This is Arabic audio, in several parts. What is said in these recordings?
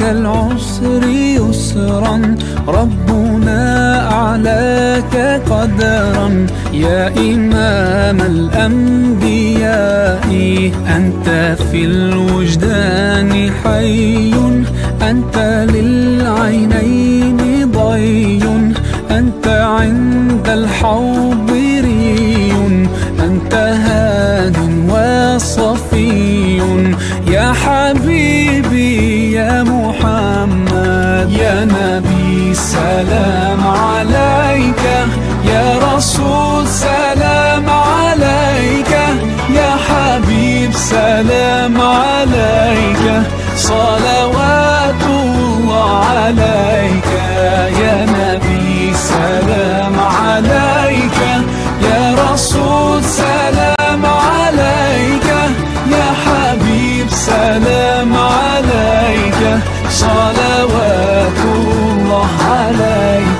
العسر يسرا، ربنا أعلاك قدرا. يا إمام الأنبياء أنت في الوجدان حي، أنت للعينين ضي، أنت عند الحوض ري، أنت هاد وصفي. يا حبيبي يا محمد، يا نبي سلام عليك، يا رسول سلام عليك، يا حبيب سلام عليك، صلوات الله عليك. يا نبي سلام عليك، يا رسول سلام عليك، يا حبيب سلام عليك، صلوات الله عليك.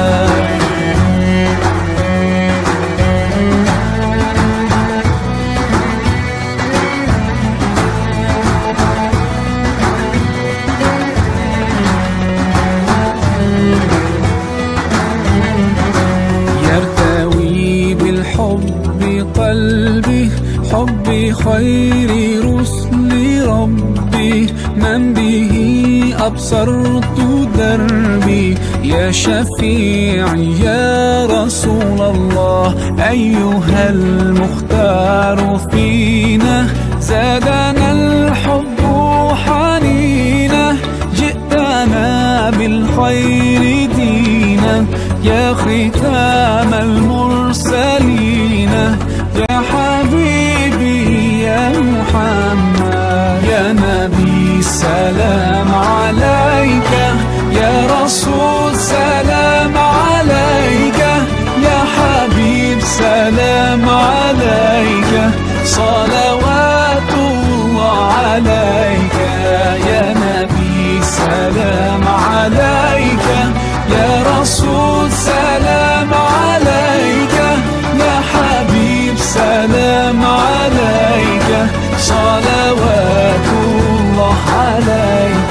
يرتوي بالحب قلبي، حب خير رسل ربي، من به أبصرت دربي. يا شفيعي يا رسول الله، أيها المختار فينا، زادنا الحب حنينا، جئتنا بالخير دينا، يا ختام المرسلين. يا حبيبي يا محمد، يا نبي سلام عليك، يا رسول سلام عليك، يا حبيب سلام عليك، صلوات الله عليك. يا نبي سلام عليك، يا رسول سلام عليك، يا حبيب سلام عليك، صلوات الله عليك.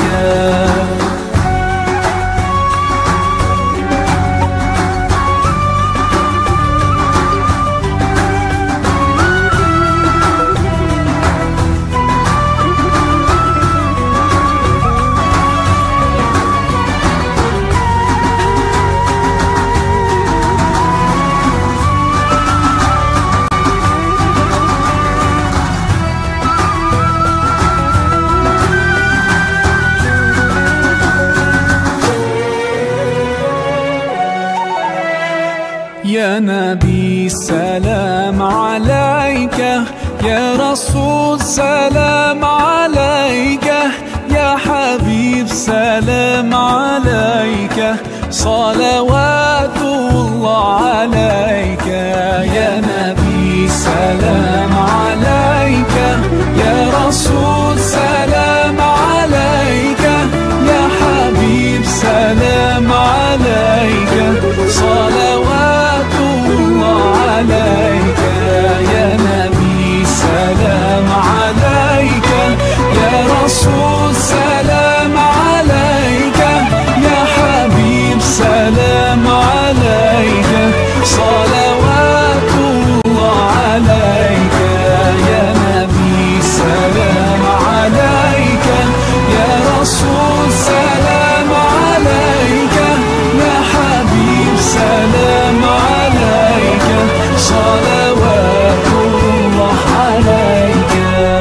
يا نبي سلام عليك، يا رسول سلام عليك، يا حبيب سلام عليك، صلوات الله عليك. يا نبي سلام عليك، يا رسول سلام عليك، يا حبيب سلام عليك، صلوات الله عليك. يا نبي سلام عليك، يا رسول سلام عليك، يا حبيب سلام عليك، صلوات الله عليك. يا نبي سلام عليك، يا رسول سلام عليك، يا حبيب سلام عليك، صلوات الله عليك.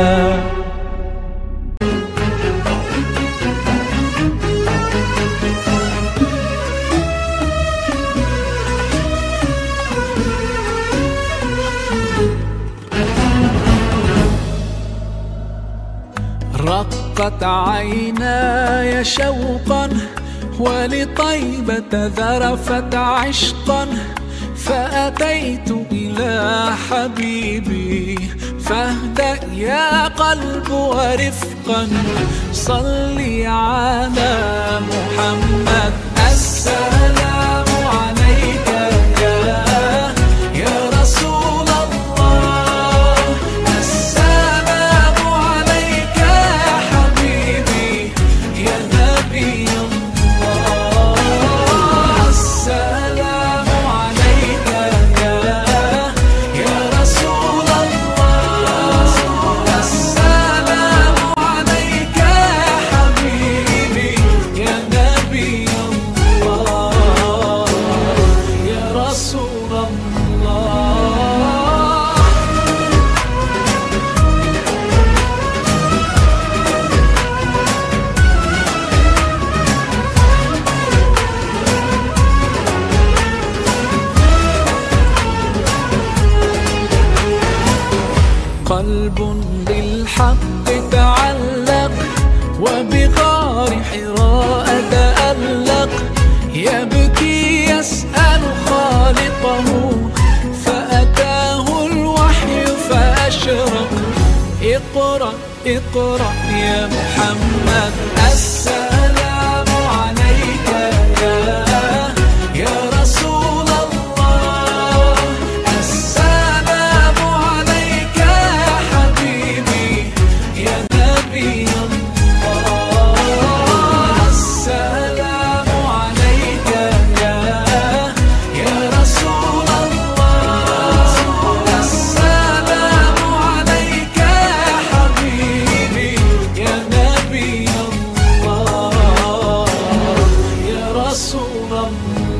رقت عيناي شوقا، ولطيبة ذرفت عشقا، فأتيت إلى حبيبي، فاهدأ يا قلب ورفقا، صلي على محمد. السلام عليك يا رسول الله، السلام عليك يا حبيبي، يا نبي قلب بالحق تعلق وبغار حراء تألق، يبكي يسأل خالقه فأتاه الوحي فأشرق. اقرأ اقرأ يا محمد، السلام عليك يا رسول الله، السلام عليك يا حبيبي يا نبي الله، السلام عليك يا رسول الله، السلام عليك يا حبيبي يا نبي الله يا رسول الله.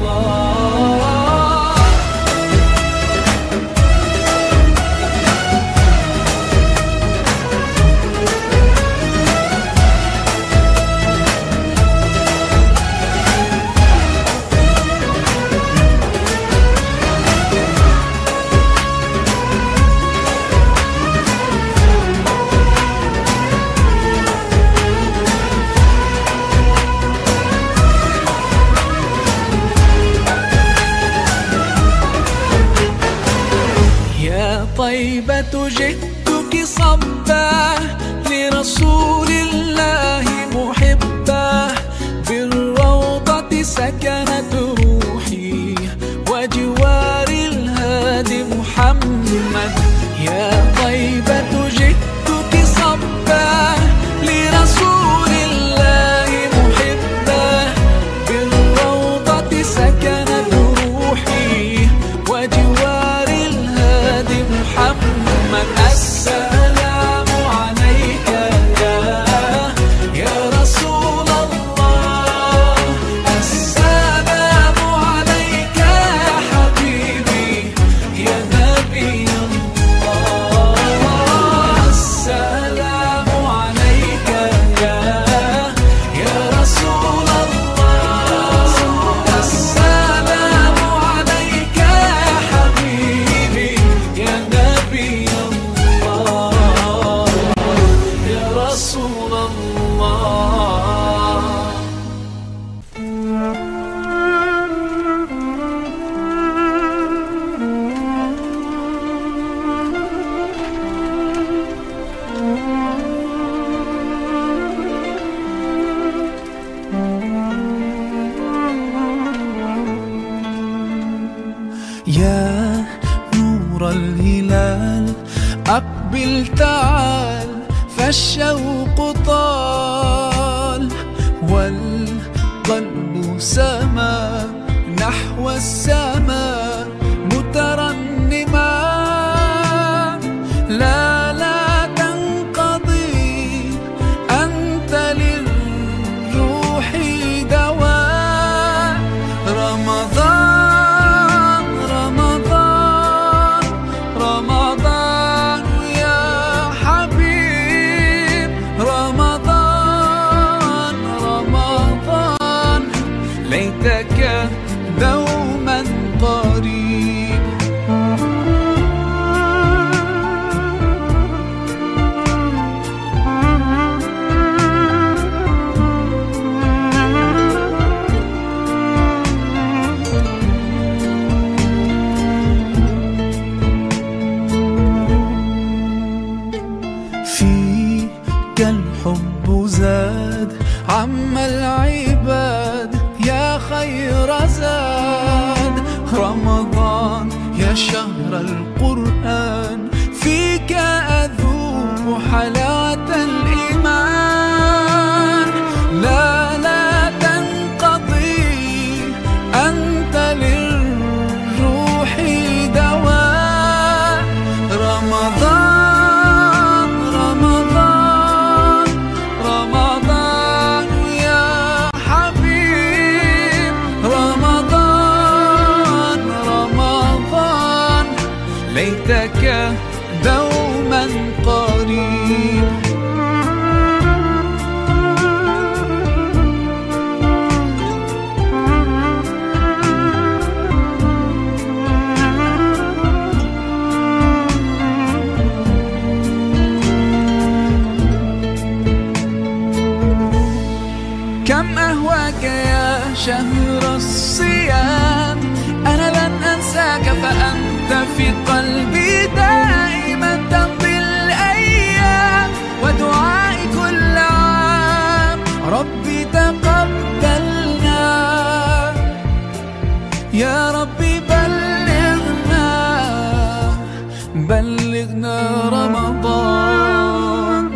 يا طيبة جئتك صبا لرسول الله محبا، بالروضة سكنت روحي وجوار الهادي محمد. يا طيبة جئتك صبا لرسول الله محبا، بالروضة سكنت روحي وجوار الهادي محمد. السلام عليك يا رسول الله، السلام عليك يا حبيبي يا نبي الله، السلام عليك يا رسول الله، السلام عليك يا حبيبي يا نبي الله يا رسول الله. يا نور الهلال أقبل تعال، فالشوق طال والقلب سما نحو السماء مترنما. لا لا تنقضي أنت للروح دواء، رمضان رمضان رمضان يا حبيب، رمضان رمضان ليتك دوما قريب. فيك الحب زاد عم العباد يا خير زاد، رمضان يا شهر القرآن فيك أذوق حلاوة الإيمان. لا لا تنقضي أنت للروح دواء، رمضان رمضان رمضان يا حبيب، رمضان رمضان ليتك دوما قريب. شهر الصيام. أنا لن أنساك فأنت في قلبي دائما، تمضي الأيام ودعائي كل عام. ربي تقبلنا يا ربي، بلغنا رمضان.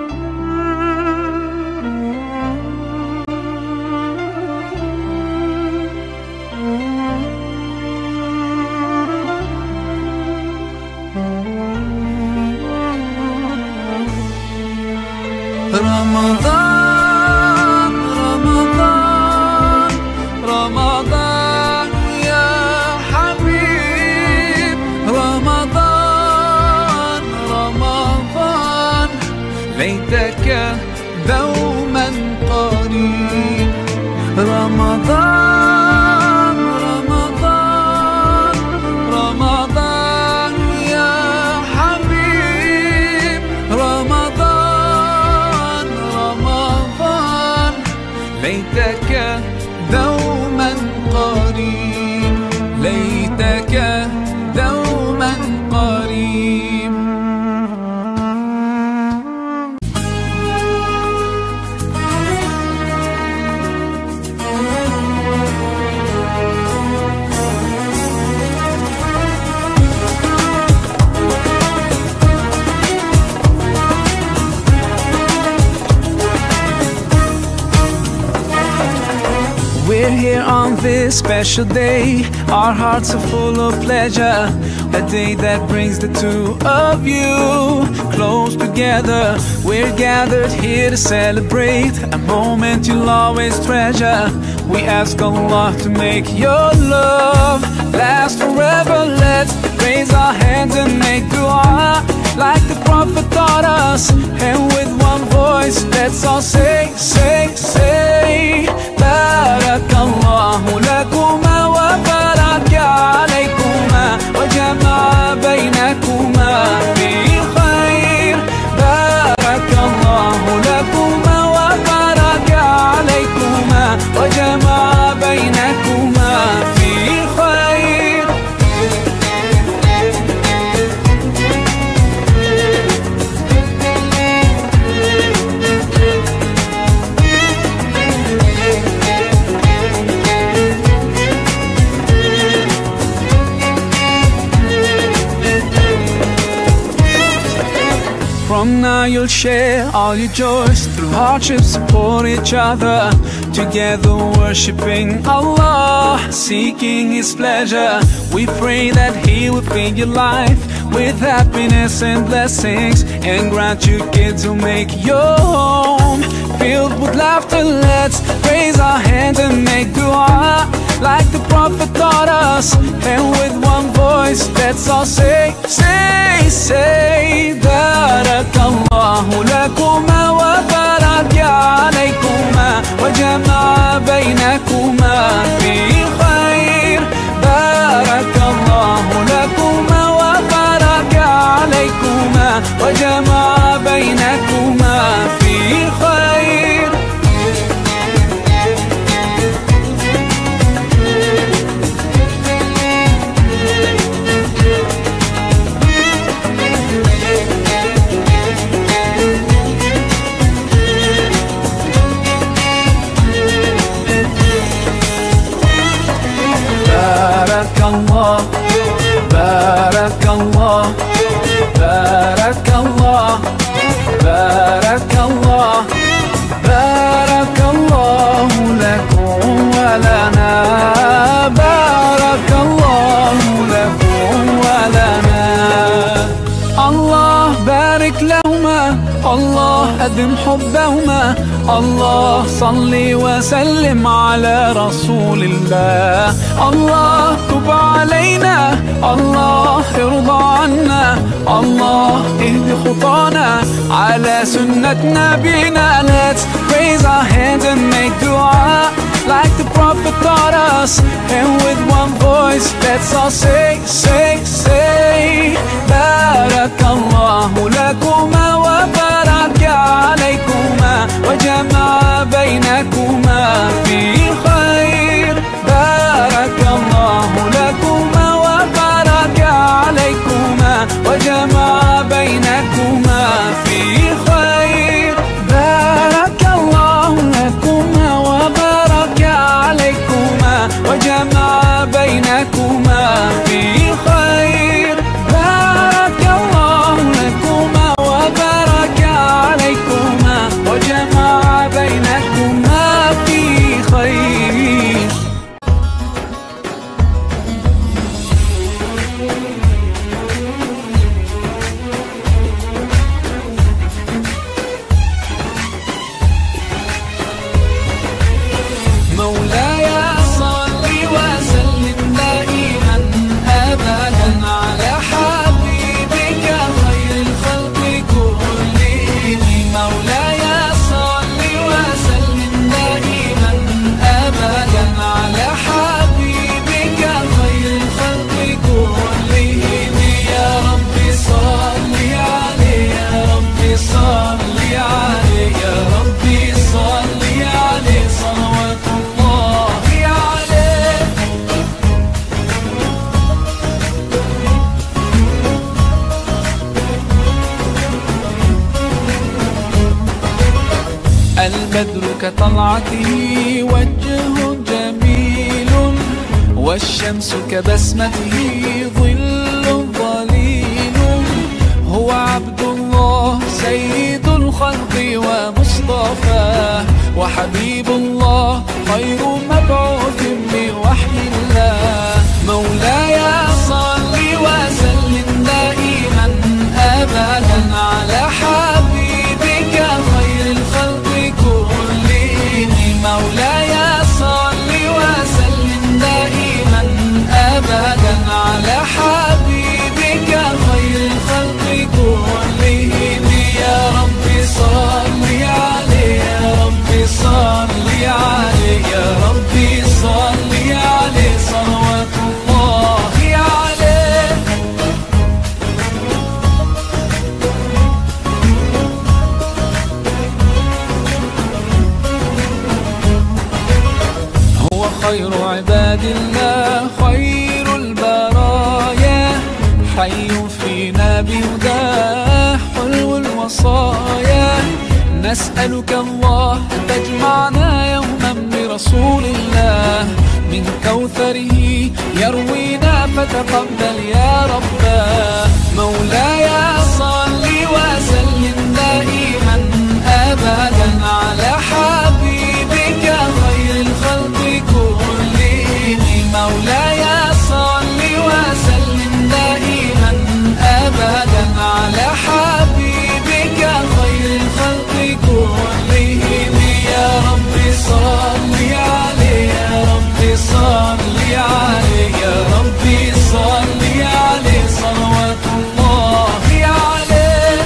رمضان رمضان رمضان يا حبيب، رمضان رمضان ليتك دوما قريب. رمضان رمضان رمضان يا حبيب، رمضان رمضان ليتك دوما قريب، ليتك دوما قريب. We're here on this special day, our hearts are full of pleasure, a day that brings the two of you close together. We're gathered here to celebrate a moment you'll always treasure. We ask Allah to make your love last forever. Let's raise our hands and make dua like the Prophet taught us, and with one voice let's all say, say, say, Barakallahu lakuma wa baraka alaykuma wa jama'a baynakuma fi khair. Barakallahu lakuma wa baraka alaykuma wa jama'a baynakuma fi khair. From now you'll share all your joys, through hardships support each other, together worshiping Allah, seeking His pleasure. We pray that He will fill your life with happiness and blessings, and grant you kids who make your home filled with laughter. Let's raise our hands and make dua like the Prophet taught us, and with one voice let's all say, say, say, Barakallahu lakuma wa baraka alaykuma wa jama'a baynakuma fi khair. Barakallahu lakuma wa baraka alaykuma wa jama'a baynakuma fi khair. Barakallah, Barakallah, Barakallah, Barakallah, Barakallahu lakum wa lana, Barakallahu lakum wa lana. Allah barik lahuma, Allah أدم حبهما. الله صلي وسلم على رسول الله. الله تب علينا، الله ارضى عنا، الله اهد خطانا على سنة نبينا. Let's raise our hands and make dua like the Prophet taught us, and with one voice let's all say, say, say, Barakallahu lakuma wa baraka alaykuma wa jama'a baynakuma fi khair. البدر كطلعته وجه جميل، والشمس كبسمته ظل ظليل. هو عبد الله سيد الخلق ومصطفاه، وحبيب الله خير مبعوث بوحي الله. مولاي صل وسلم دائما أبدا على حبيبك خير الخلق كلهم. مولاي صل وسلم دائما أبدا على حبيبك خير الخلق كلهم. يا رب صل عليه، يا رب صل عليه، يا رب صل عليه صلوات الله عليه. هو خير عباد الله خير البرايا، حي فينا بهداه حلو الوصايا. نسألك الله أن تجمعنا يوما برسول الله، من كوثره يروينا فتقبل يا رباه. مولاي صل وسلم دائما أبدا على حبيبك خير الخلق كلهم. مولاي صل وسلم دائما أبدا على حبيبك خير الخلق كلهم. يا رب صل عليه، يا رب صل عليه، يا رب صل عليه صلوات الله عليه.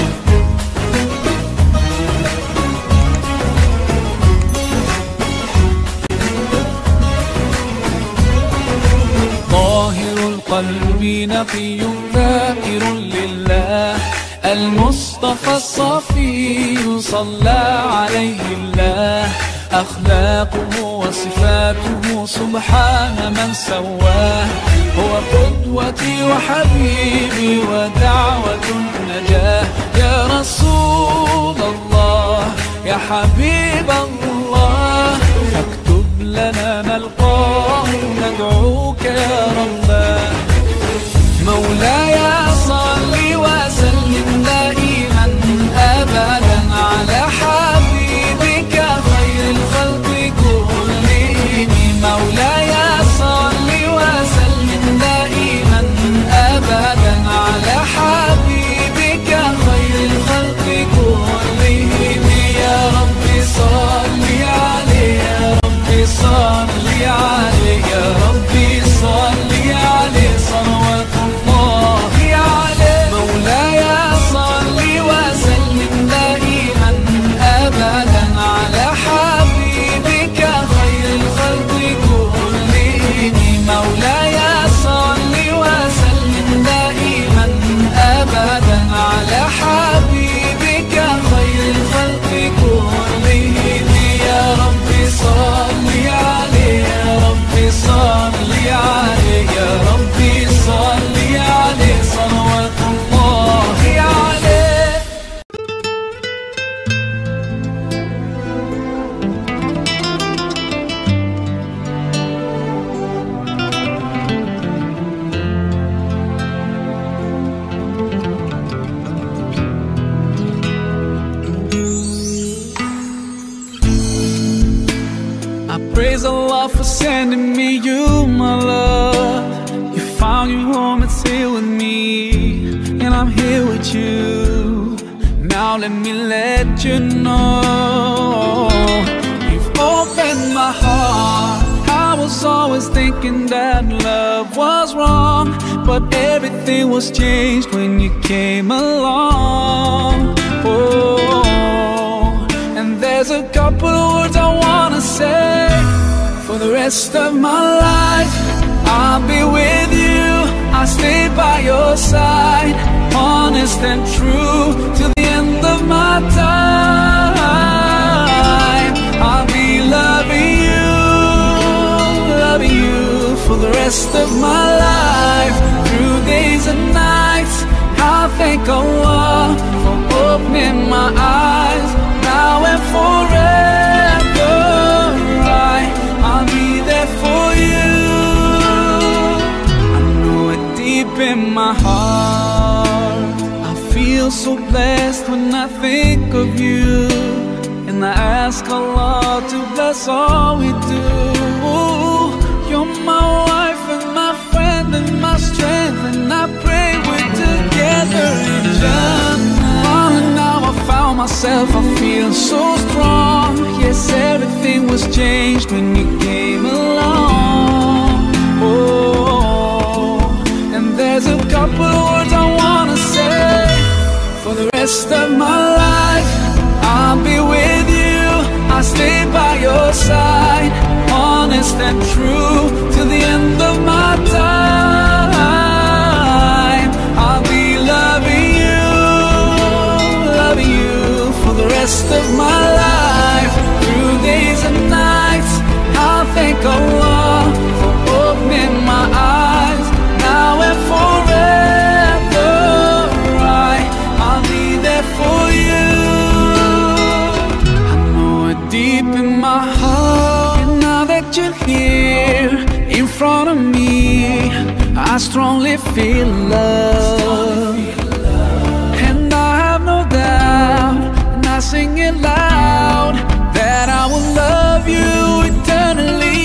طاهر القلب نقي ذاكر لله، المصطفى الصفي صلى عليه الله. أخلاقه وصفاته سبحان من سواه، هو قدوتي وحبيبي ودعوة النجاة. يا رسول الله يا حبيب الله، فاكتب لنا نلقاه ندعوك يا رباه. مولاي صل وسلم دائما أبدا على حبيبك خير الخلق كلهم. مولاي صل وسلم دائما أبدا على حبيبك خير الخلق كلهم. يا رب صل عليه، يا رب صل عليه، يا رب صل عليه صلوات الله عليه. مولاي صل وسلم دائما أبدا على حبيبك خير الخلق كلهم. مولاي صل وسلم دائما أبدا على حبيبك خير الخلق كلهم. يا رب صل عليه، يا رب صل عليه، يا رب صل عليه صلوات الله عليه. I praise Allah for sending me you, my love. You found your home, it's here with me, and I'm here with you. Now let me let you know, you've opened my heart. I was always thinking that love was wrong, but everything was changed when you came along. Oh, and there's a couple of words I wanna say. For the rest of my life, I'll be with you, I'll stay by your side, honest and true till the end of my time. I'll be loving you for the rest of my life, through days and nights. I'll thank Allah for opening my eyes now and forever. feel so blessed when I think of you, and I ask Allah to bless all we do. You're my wife and my friend and my strength, and I pray we're together in Jannah. Oh, now I found myself, I feel so strong. Yes, everything was changed when you came along. Oh, and there's a couple of words I wanna say. For the rest of my life, I'll be with you, I'll stay by your side, honest and true till the end of my time. I'll be loving you for the rest of my life, through days and nights. I'll thank Allah for opening my eyes, now and forever. I'll be there for you. I know it deep in my heart, and now that you're here in front of me, I strongly feel love. And I have no doubt, and I sing it loud, that I will love you eternally.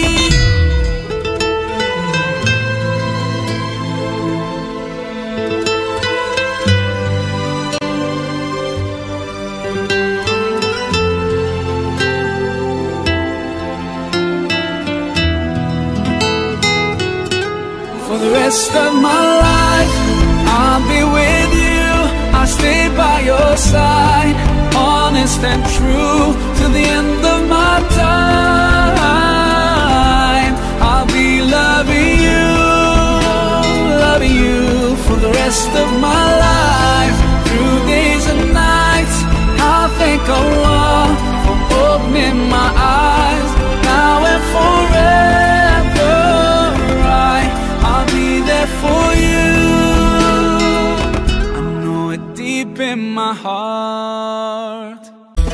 For the rest of my life, I'll be with you, I'll stay by your side, honest and true till the end of my time. I'll be loving you for the rest of my life, through days and nights. I'll thank Allah for opening my eyes, now and forever. I'll be there for you. I know it deep in my heart.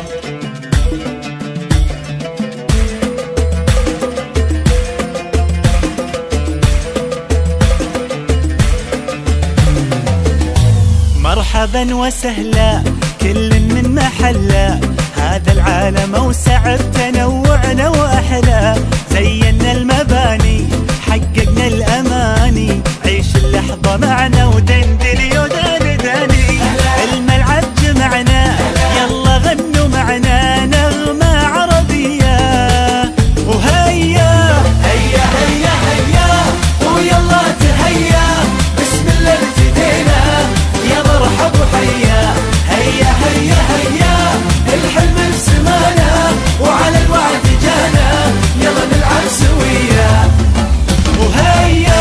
مرحبا وسهلا كل من محله، هذا العالم اوسع بتنوعنا واحلى. زينا المباني حققنا الاماني، عيش اللحظه معنا ودندلي ودندني. الملعب جمعنا يلا غنوا معنا نغمه عربيه، وهيا هيا هيا هيا ويلا تهيا، بسم الله ابتدينا يا مرحب وحيا. هيا هيا هيا الحلم بسمانا وعلى الوعد جانا، يلا نلعب سويا. وهيا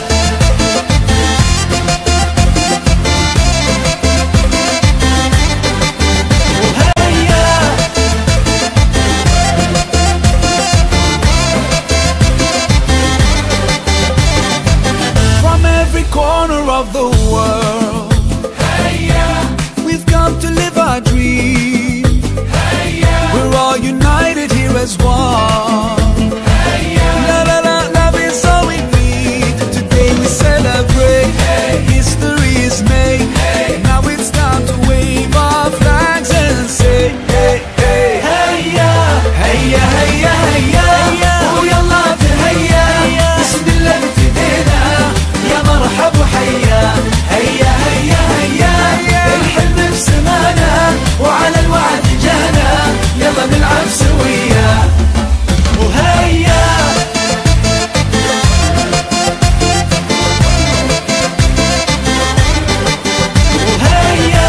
وهيا From every corner of the world, we've come to live our dream. We're all united here as one. Love is all we need. Today we celebrate. History is made. Now it's time to wave our flags and say, hey, hey, هيا هيا هيا هيا ويلا تهيا، بسم الله ابتدينا يا مرحب وحيا. هيا هيا هيا الحلم بسمانا وعلى الوعد جانا، يلا نلعب سويا. وهيا وهيا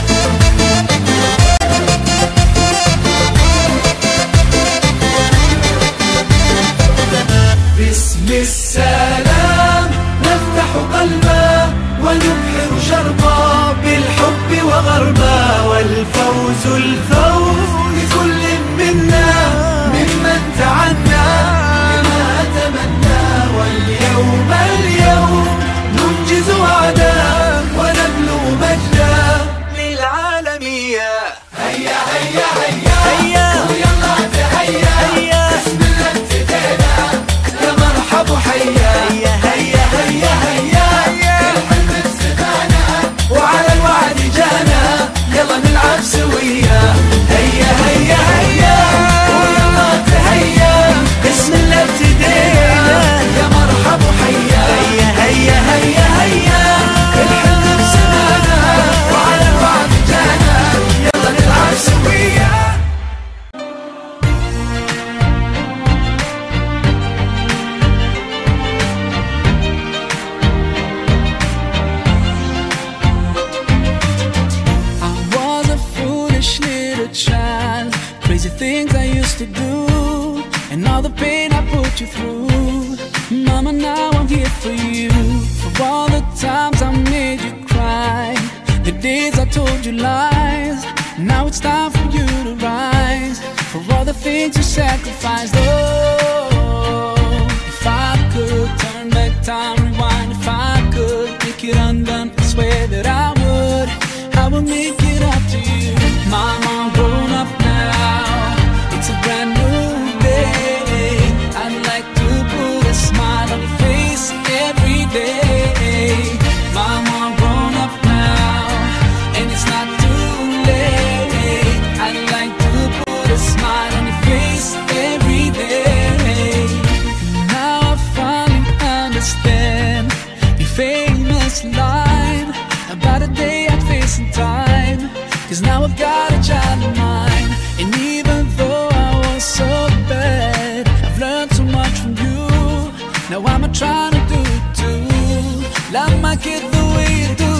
باسم السلام نفتح قلبا ونبحر شربا، بالحب وغربا، والفوز الفوز لكل منا ممن تعنى بما تمنى. واليوم اليوم ننجز وعدا ونبلغ مجدا للعالمية. هيا هيا هيا هيا ويلا تهيا، بسم الله ابتدينا يا مرحب وحيا. هيا هيا هيا هيا الحلم بسمانا وعلى الوعد جانا، وياه. هيا هيا هيا ويلا تهيا، بسم الله ابتدينا يا مرحب وحيا. هيا هيا هيا هيا الحلم بسمانا وعلى الوعد جانا، يلا نلعب سويا. Crazy things I used to do, and all the pain I put you through. Mama, now I'm here for you. For all the times I made you cry, the days I told you lies. Now it's time for you to rise. For all the things you sacrificed. Oh, if I could turn back time, rewind. If I could make it undone, I swear that I would make it up to you. Mama, I'm grown up now, it's a brand new day. I'd like to put a smile on your face every day. Mama, I'm grown up now, and it's not too late. I'd like to put a smile on your face every day. Now I finally understand your famous line about a day I'd face in time. 'Cause now I've got a child of mine, and even though I was so bad, I've learned so much from you. Now I'm trying to do it too. Love my kid the way you do.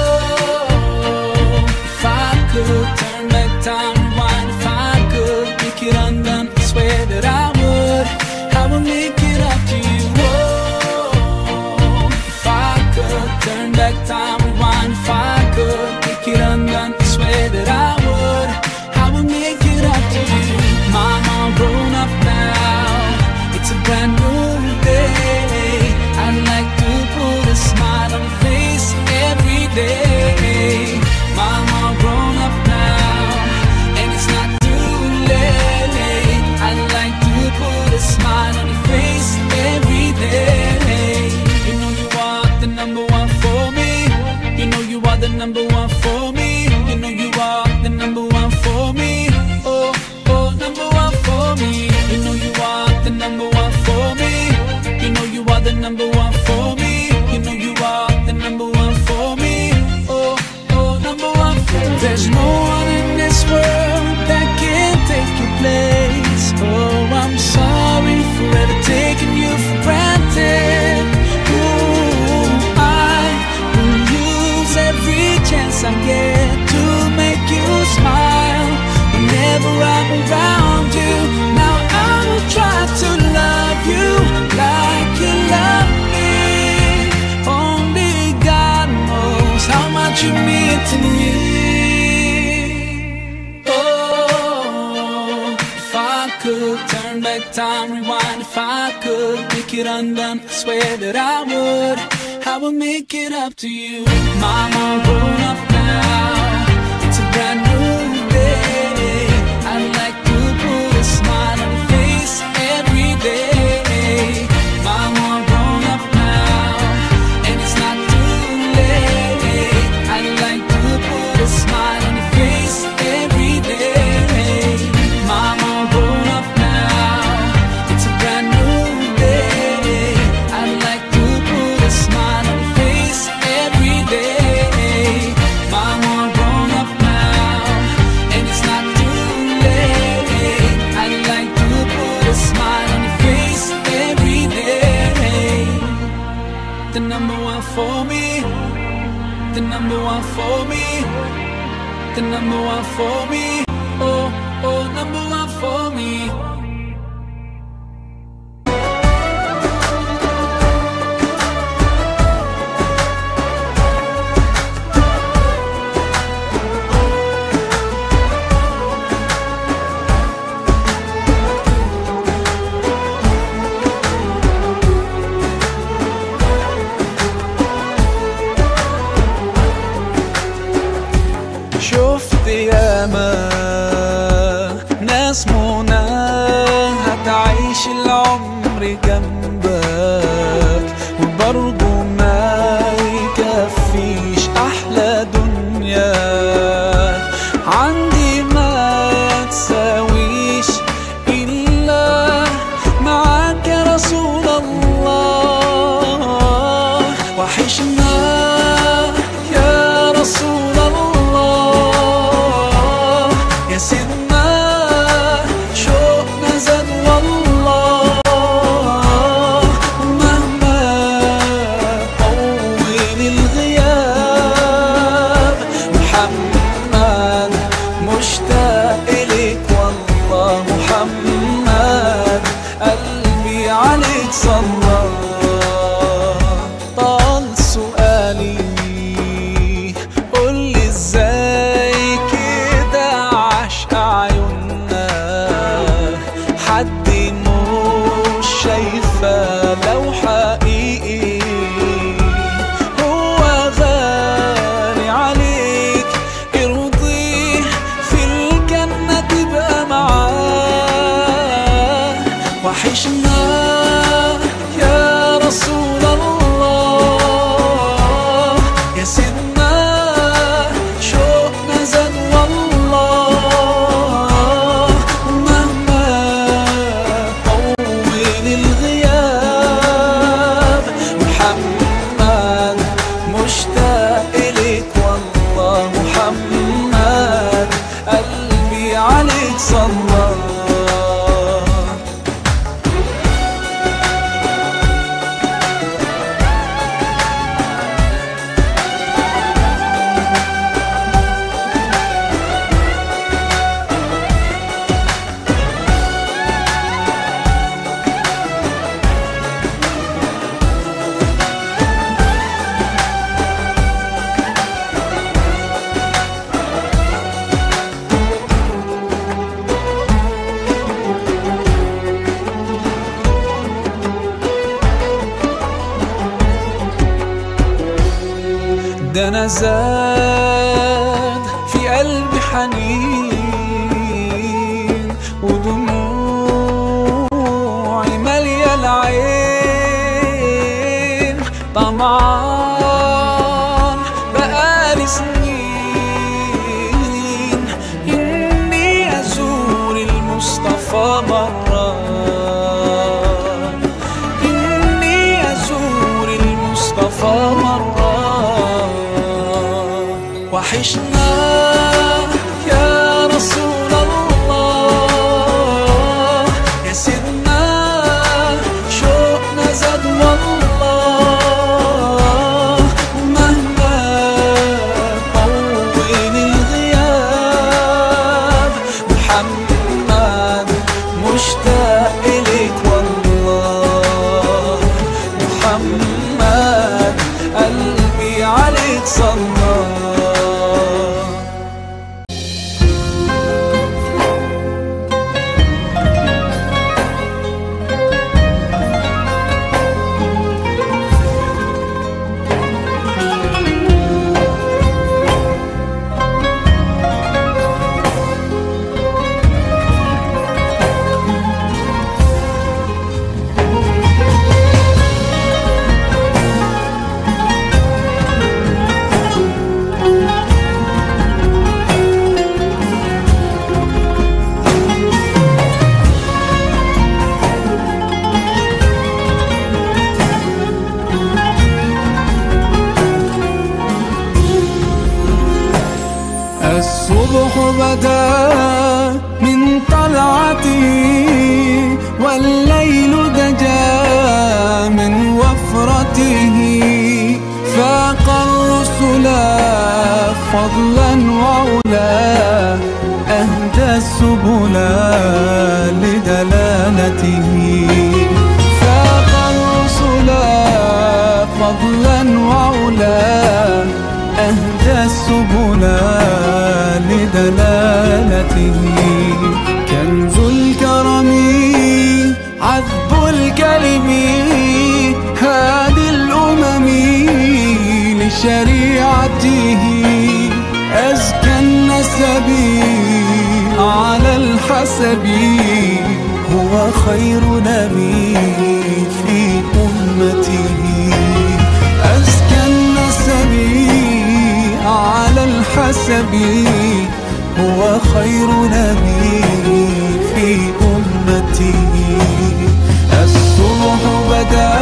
Oh, if I could turn back time, rewind. If I could make it undone, I swear that I would make it up to you. Oh, if I could turn back time, rewind. If I could make it undone, I swear that I would make it up to you. Mama, I'm grown up now, it's a brand new day. I'd like to put a smile on your face every day. Mama, I'm grown up now, and it's not too late. I'd like to put a smile on your face every day. You know you are the number one for me. You know you are the number one for me. You know you are the number one for me. Oh, oh, number one for me. You know you are the number one for me. You know you are the number one for me. You know you are the number one for me. Oh, oh, number one for me. There's no one in this world that can take your place. Oh, I'm sorry for ever taking you for granted. Ooh, I will use every chance I get to make you smile whenever I'm around you. Now I will try to love you like you love me. Only God knows how much you mean to me. Oh, if I could turn back time, rewind. If I could make it undone, I swear that I would make it up to you. Mama, I'm grown up now, it's a brand new day. I'd like to put a smile on your face every day. Mama, I'm grown up now, and it's not too late. I'd like to put a smile on your face every day. Mama, I'm grown up now, it's a brand new day. I'd like to put a smile on your face every day. Mama, I'm grown up now, and it's not too late. I'd like to put a smile on your face every day. The number one for me, the number one for me, the number one for me. Oh, oh, number one for me. شفت ياما ناس منى هتعيش العمر جنبك، وبرضه ما يكفيش أحلى دنياك. عندي ما تساويش إلا معاك يا رسول الله. وحشنا يا رسول الله، يا سيدنا شوقنا زاد والله. مهما طول الغياب محمد مشتاق إليك والله. محمد قلبي عليك صلى. طال سؤالي قولي ازاي كده عشق عيوننا حد مش شايفة لو حقيقي هو غالي عليك ارضيه في الجنة تبقى معاه. وحشنا يا رسول الله، يا سيدنا شوقنا زاد والله. مهما طول الغياب محمد مشتاق إليك والله. محمد قلبي عليك صلى. ده أنا زاد في قلبي حنين ودموعي مالية العين. طمعان بقالي سنين إني أزور المصطفى مرة، إني أزور المصطفى مرة. وحشنا يا رسول الله، يا سيدنا شوقنا زاد والله. مهما طول الغياب محمد مشتاق إليك والله. محمد قلبي عليك صلى. الصبح بدا من طلعته والليل دجا من وفرته. فاق الرسل فضلا وعلا أهدى السبل لدلالته. فاق الرسل فضلا وعلا أهدى السبل لدلالته. كنز الكرم عذب الكلم هادي الأمم لشريعته. أزكى النسب على الحسب هو خير نبي في أمته. أزكى النسب على الحسب هو خير نبي في أمتي. الصبح بدا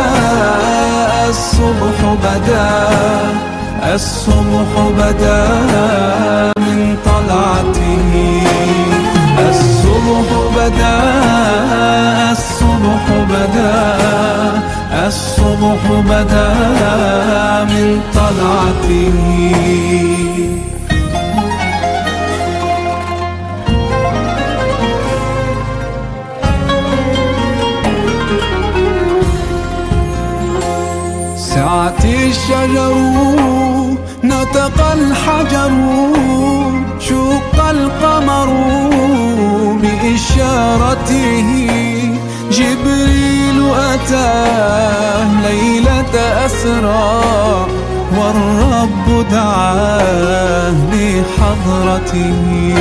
الصبح بدا الصبح بدا من طلعته. الصبح بدا الصبح بدا الصبح بدا من طلعته. سعت الشجر نطق الحجر شق القمر بإشارته. جبريل أتاه ليلة أسرى والرب دعاه لحضرته.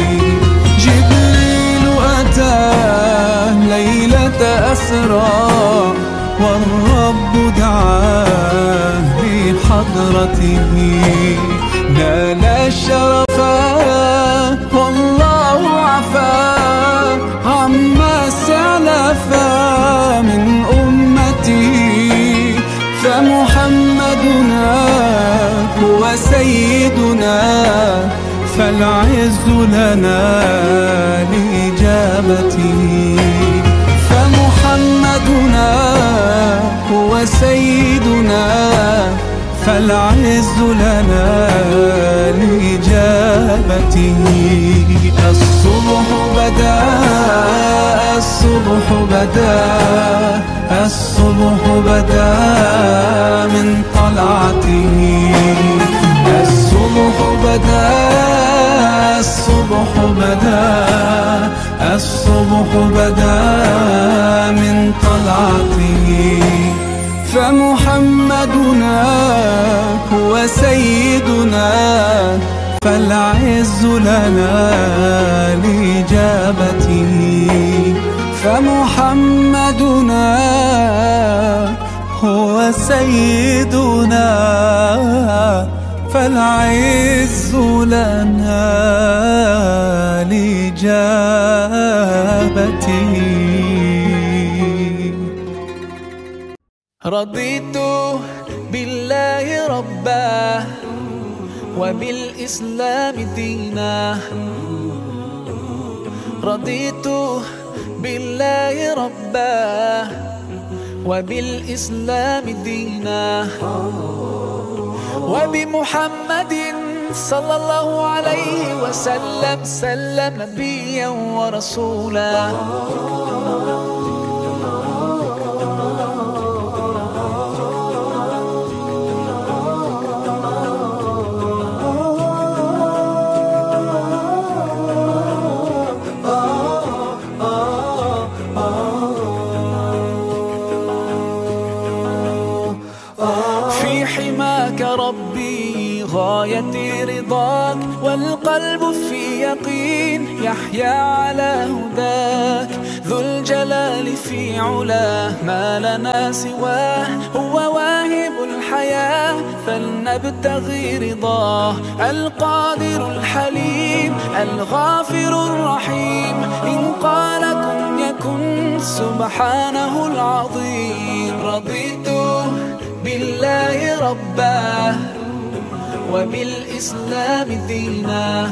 جبريل أتاه ليلة أسرى والرب دعاه لحضرته. نال الشرفا والله عفا عما سلفا من أمتي. فمحمدنا هو سيدنا فالعز لنا لإجابته. فمحمدنا هو سيدنا فالعز لنا لإجابته. الصبح بدا الصبح بدا الصبح بدا من طلعته. الصبح بدا الصبح بدا الصبح بدا من طلعته. فمحمدنا هو سيدنا فالعز لنا لإجابته. فمحمدنا هو سيدنا فالعز لنا لإجابته. رضيت بالله ربا وبالإسلام دينا. رضيت بالله ربا وبالإسلام دينا وبمحمد صلى الله عليه وسلم سلم نبيا ورسولا. في حماك ربي غايتي رضاك والقلب في يقين يحيا على هداك. ذو الجلال في علاه ما لنا سواه هو واهب الحياة فلنبتغي رضاه. القادر الحليم الغافر الرحيم إن قال كن يكن سبحانه العظيم. رضيت بالله ربا وبالإسلام دينا.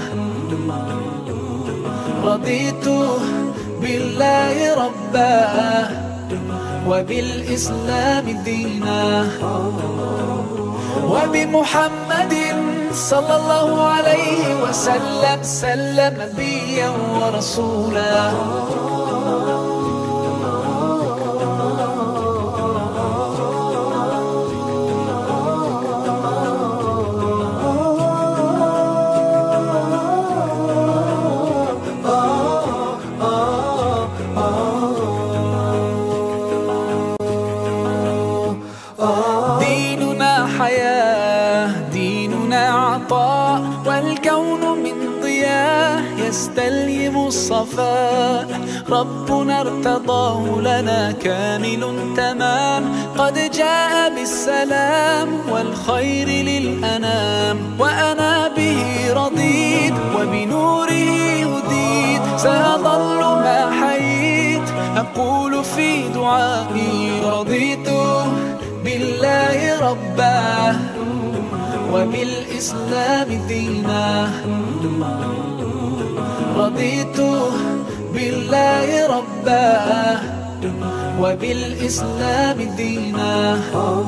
رضيت بالله ربا وبالإسلام دينا وبمحمد صلى الله عليه وسلم سلم نبيا ورسولا. ديننا حياة ديننا عطاء والكون من ضياء يستجيب يليم الصفاء، ربنا ارتضاه لنا كامل تمام، قد جاء بالسلام والخير للأنام، وأنا به رضيت وبنوره هديت، سأظل ما حييت أقول في دعائي رضيت بالله ربا وبالإسلام دينا، رضيت بالله ربا وبالإسلام دينا،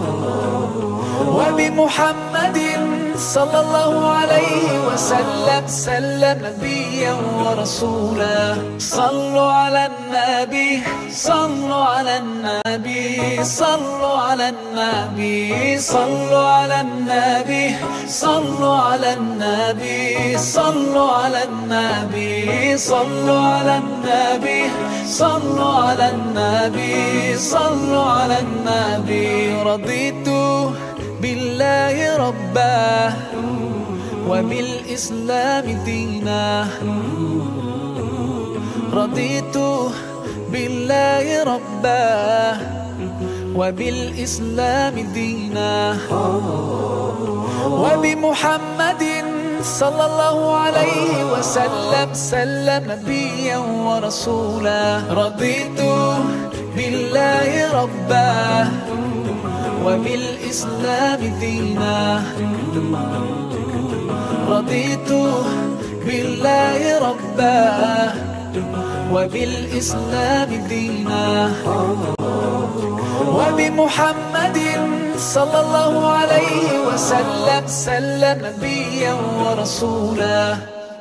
وبمحمد صلى الله عليه وسلم سلم نبيا ورسولا. صلوا على النبي، صلوا على النبي، صلوا على النبي، صلوا على النبي، صلوا على النبي، صلوا على النبي، صلوا على النبي، صلوا على النبي، صلوا على النبي. رضيت بالله ربا وبالإسلام دينا، رضيت بالله ربا وبالإسلام دينا، وبمحمد صلى الله عليه وسلم سلم نبيا ورسولا. رضيت بالله ربا وبالإسلام دينا، رضيت بالله ربا وبالإسلام دينا، وبمحمد صلى الله عليه وسلم سلم نبيا ورسولا.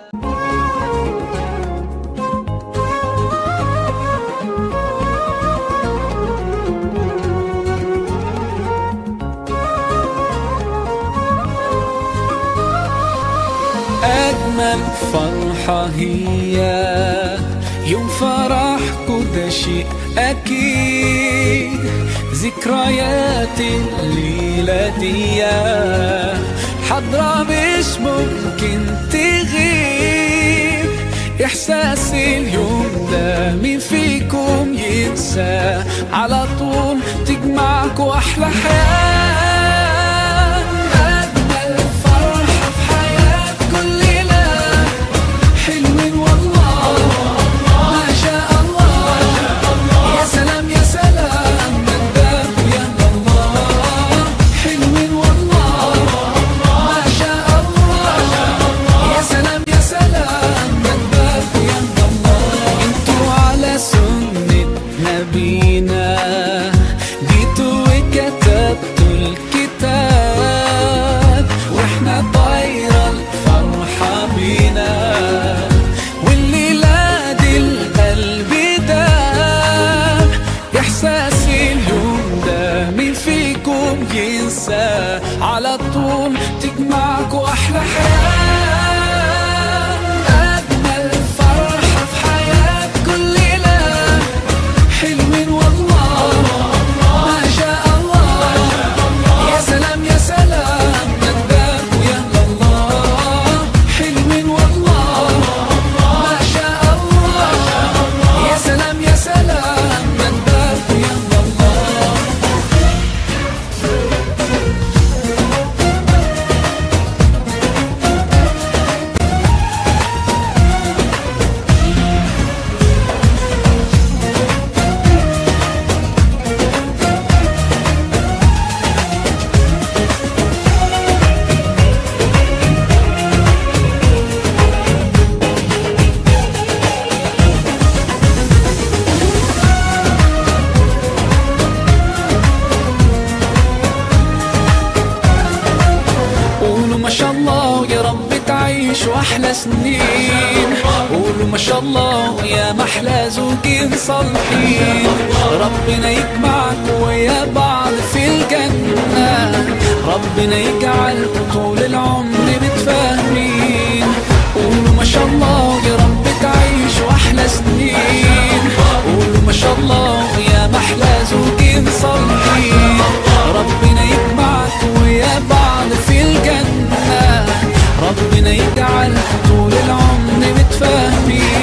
أجمل فرحة هي يوم فرحكوا، ده شيء أكيد، ذكريات الليلة دي حضرة مش ممكن تغيب، إحساس اليوم ده مين فيكم ينسى، على طول تجمعكوا أحلى حياة. على طول تجمعكوا أحلى حياة، أجمل فرحة في حياة كل ليلة، حلوين والله ما شاء الله، يا سلام يا سلام نداك ويا الله، حلوين والله ما شاء الله، يا سلام يا سلام نداك ويا الله. ما شاء الله يا رب تعيش واحلى سنين، قولوا ما شاء الله يا محلى زوجين صالحين، ربنا يجمعكم ويا بعض في الجنة، ربنا يجعلكم طول العمر متفاهمين. قولوا ما شاء الله يا رب تعيش واحلى سنين، قولوا ما شاء الله يا محلى زوجين صالحين، ربنا يجمعكم ويا بعض في الجنة، ربنا يجعل طول العمر متفاهمين.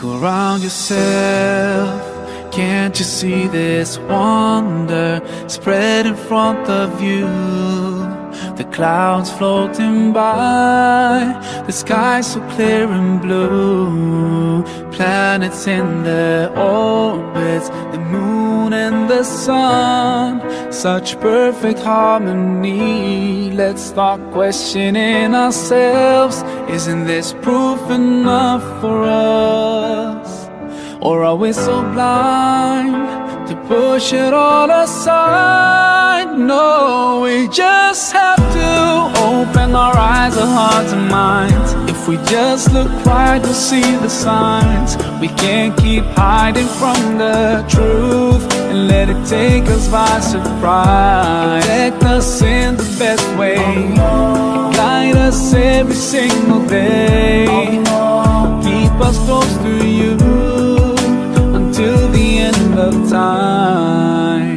Look around yourself, can't you see this wonder spread in front of you? The clouds floating by, the sky so clear and blue, planets in their orbits, the moon and the sun, such perfect harmony. Let's start questioning ourselves. Isn't this proof enough for us? Or are we so blind to push it all aside? No, we just have to open our eyes, our hearts and minds. If we just look right, we'll see the signs. We can't keep hiding from the truth and let it take us by surprise. Protect us in the best way, guide us every single day, keep us close to you till the end of time.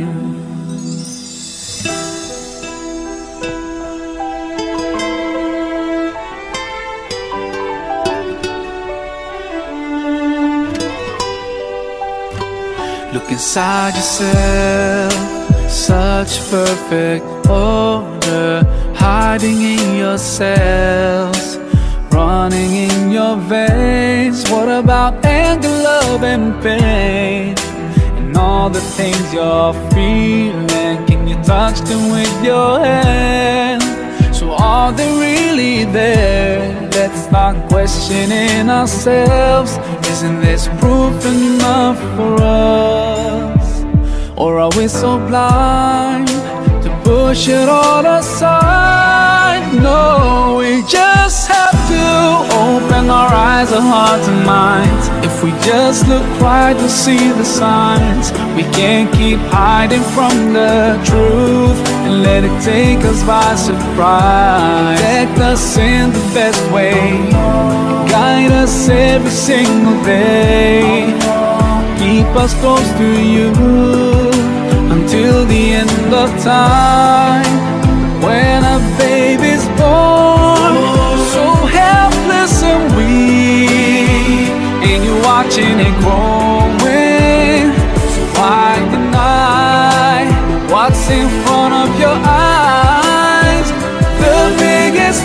Look inside yourself, such perfect order, hiding in your cells, running in your veins. What about anger, love and pain, and all the things you're feeling? Can you touch them with your hand? So are they really there? Let's start questioning ourselves. Isn't this proof enough for us? Or are we so blind to push it all aside? No, we just have to open our eyes, our hearts and minds. If we just look right, we'll see the signs. We can't keep hiding from the truth and let it take us by surprise. Protect us in the best way, guide us every single day, keep us close to you until the end of time. When a baby's born, so helpless and weak, and you're watching it growing, so why deny what's in front of your eyes? The biggest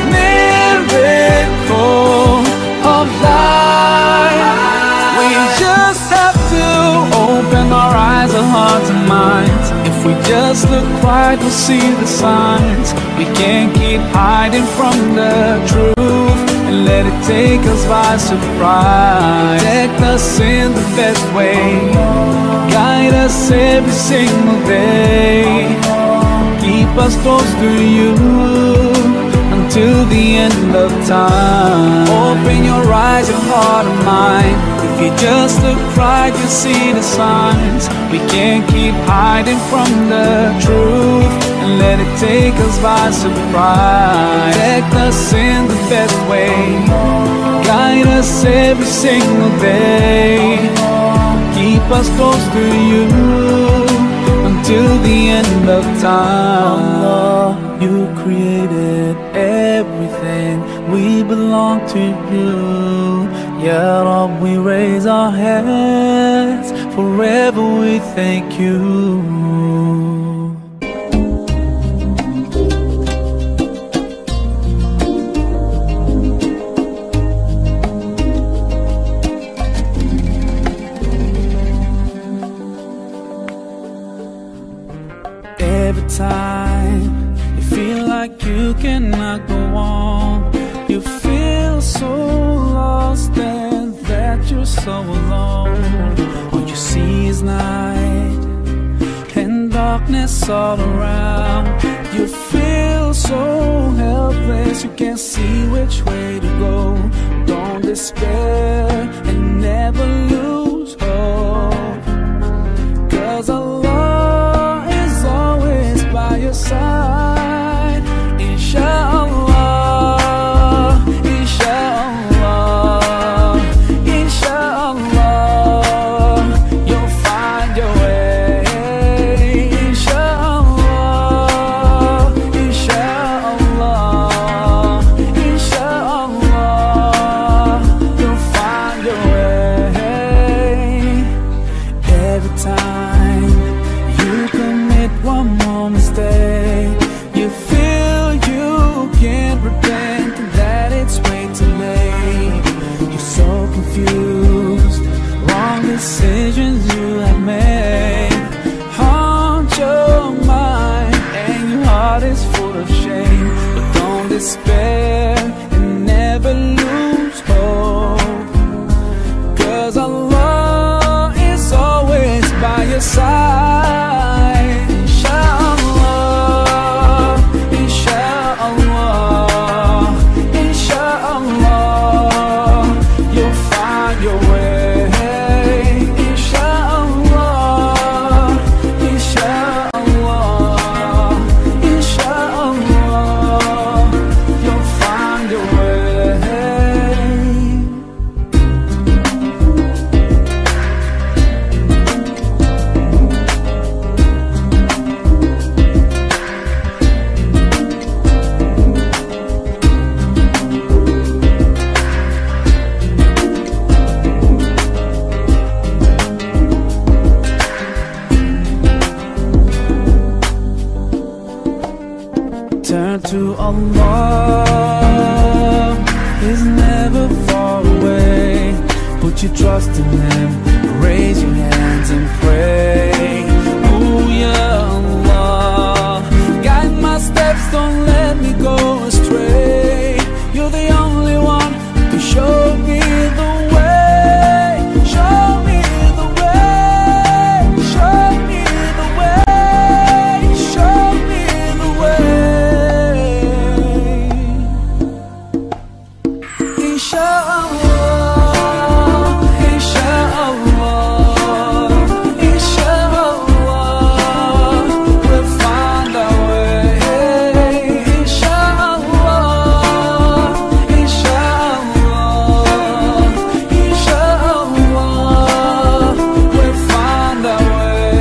miracle of life. We just have to open our eyes, our hearts and minds. If we just look right, we'll see the signs. We can't keep hiding from the truth and let it take us by surprise. Protect us in the best way, guide us every single day, keep us close to you until the end of time. Open your eyes, your heart and mind. If you just look right, you'll see the signs. We can't keep hiding from the truth and let it take us by surprise. Protect us in the best way, guide us every single day, keep us close to you until the end of time. Allah, you created everything, we belong to you. Ya Rab, we raise our hands, forever we thank you. Every time you feel like you cannot go on, you feel so lost and that you're so alone. All you see is night and darkness all around. You feel so helpless, you can't see which way to go. Don't despair and never lose hope, 'cause Allah is always by your side. Inshallah, Inshallah, Inshallah, you'll find your way. Inshallah, Inshallah, Inshallah, you'll find your way. trust in Him. Raise your hands and pray. Oh Ya Allah, guide my steps, don't let me go astray. You're the only one to show me the way. Show me the way. Show me the way. Show me the way. Inshallah, inshallah, inshallah, we'll find our way. Inshallah, inshallah, inshallah, we'll find our way.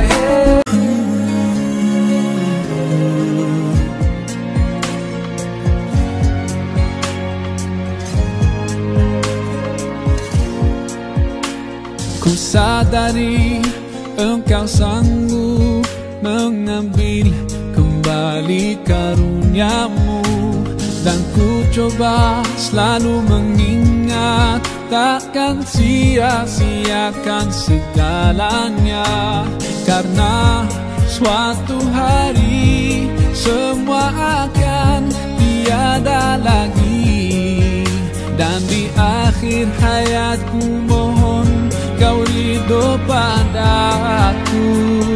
Ku sadari Engkau sanggup mengambil kembali karunia-Mu, dan ku coba selalu mengingat takkan sia-siakan segalanya. Karena suatu hari semua akan tiada lagi, dan di akhir hayatku mohon Kau ridho padaku.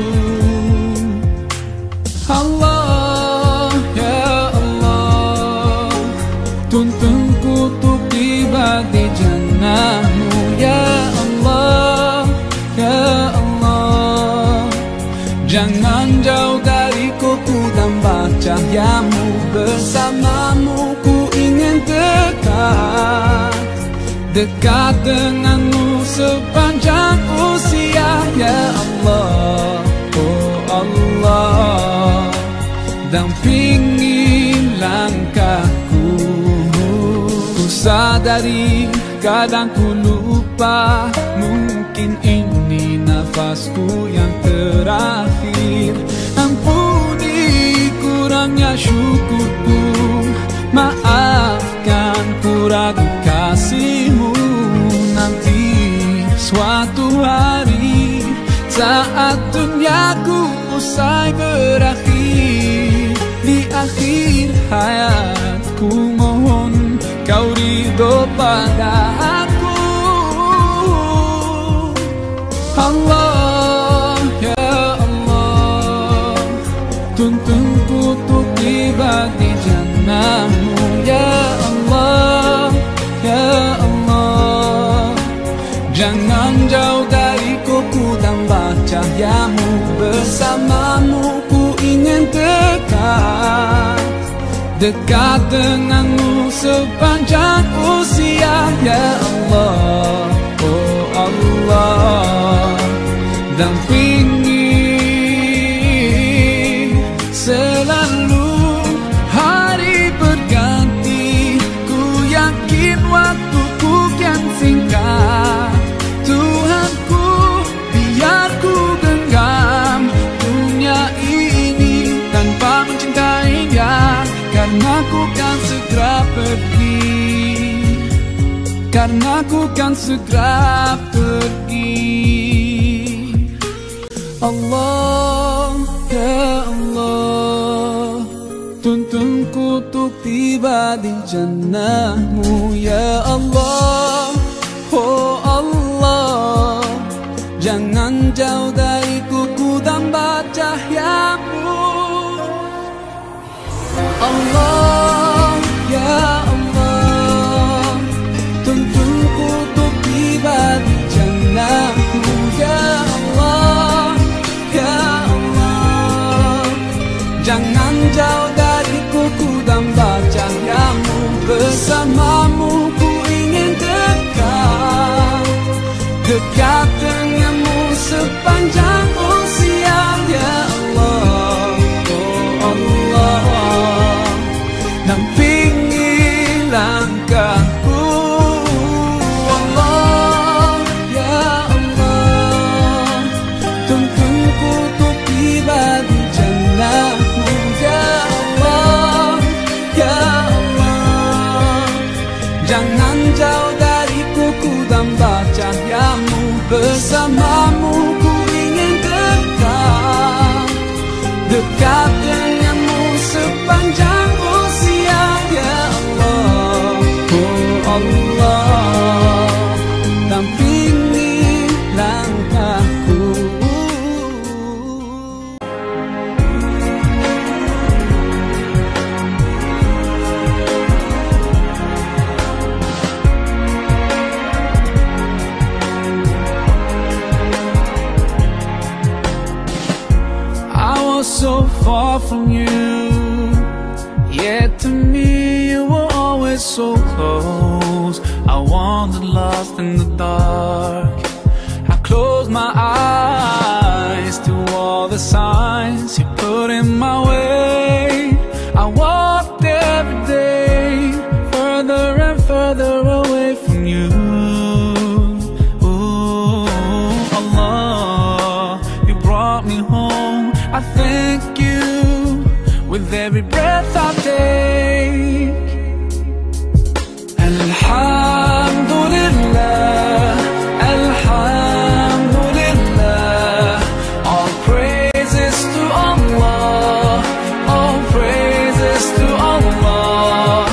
Allah, ya Allah, tuntunku untuk tiba di jannah-Mu. Ya Allah, ya Allah, jangan jauh dariku, ku tambah cahaya-Mu. Bersama-Mu ku ingin dekat, dekat denganmu sepanjang usia. Ya Allah, oh Allah, dampingi langkahku. Ku sadari kadang ku lupa, mungkin ini nafasku yang terakhir. Ampuni kurangnya syukurku, maafkan ku ragu kasih-Mu. Nanti suatu hari saat duniaku usai berakhir, di akhir hayatku mohon Kau ridho pada aku. Allah, ya Allah, tuntunku untuk tiba di jannah-Mu. Ya Allah, ya Allah, jangan jauh dariku, ku tambah cahaya-Mu. Bersama-Mu ku ingin dekat, dekat denganmu sepanjang usia. Ya Allah, oh Allah, dampingi selalu. Hari berganti, ku yakin waktuku kian singkat. Tuhanku, biar ku genggam dunia ini tanpa mencintainya, karena ku kan segera pergi, karena ku kan segera pergi. Allah, ya Allah, tuntunku untuk tiba di jannah-Mu. Ya Allah, oh Allah, jangan jauh dariku, ku tambah cahaya-Mu. Allah, ya Allah, tuntunku untuk tiba di jannah-Mu. Ya Allah, ya Allah, jangan jauh dariku, ku tambah cahaya-Mu. Bersama-Mu ku ingin dekat, dekat denganmu sepanjang usia. Ya Allah, oh Allah, dampingi langkahku. Allah, ya Allah, tuntunku untuk tiba di jannah-Mu. Ya Allah, ya Allah, jangan jauh dariku, ku tambah cahaya-Mu. Bersamamu ku ingin dekat, dekat denganmu sepanjang usia. Ya Allah, oh Allah, dampingi langkahku. So far from you, yet to me you were always so close. I wandered lost in the dark. I closed my eyes to all the signs you put in my way. I walked every day further and further away from you. Ooh, Allah, you brought me home. I thank you with every breath I take. Alhamdulillah, Alhamdulillah, all praises to Allah, all praises to Allah.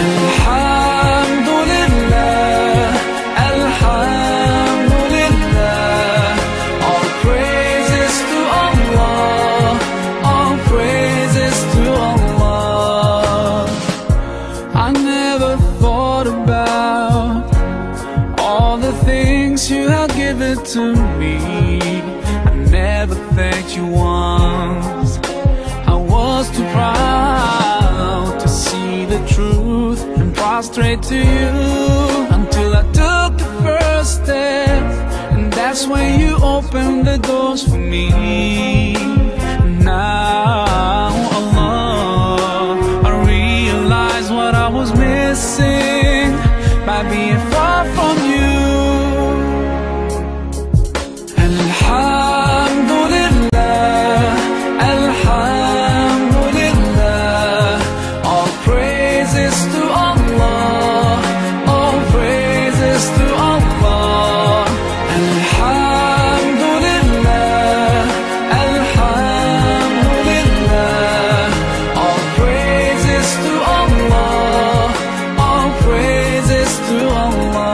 Alhamdulillah, Alhamdulillah, all praises to Allah, all praises to Allah. I never thought about all the things you have given to me. I never thanked you once. I was too proud to see the truth and prostrate to you, until I took the first step, and that's when you opened the doors for me. Now, Allah, I realize what I was missing by being far from you. Alhamdulillah, Alhamdulillah, all praises to Allah, all praises to Allah. Alhamdulillah, Alhamdulillah, all praises to Allah, all praises to Allah.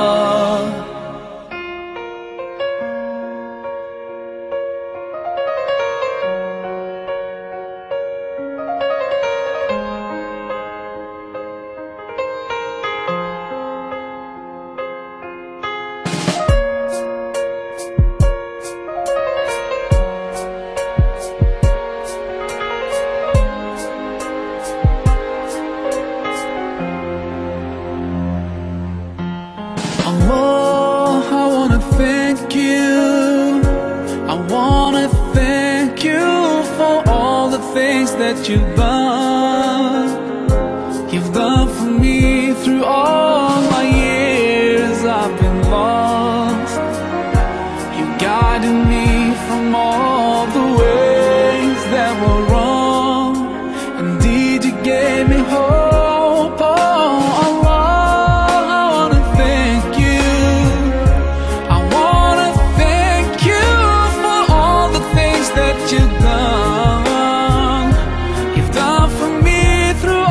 Allah, I wanna thank you. I wanna thank you for all the things that you've done. You've done for me through all my years I've been lost. You guided me from all the ways that were wrong. Indeed, you gave me hope. Oh Allah, I wanna thank you. I wanna thank you for all the things that you've done. You've done for me through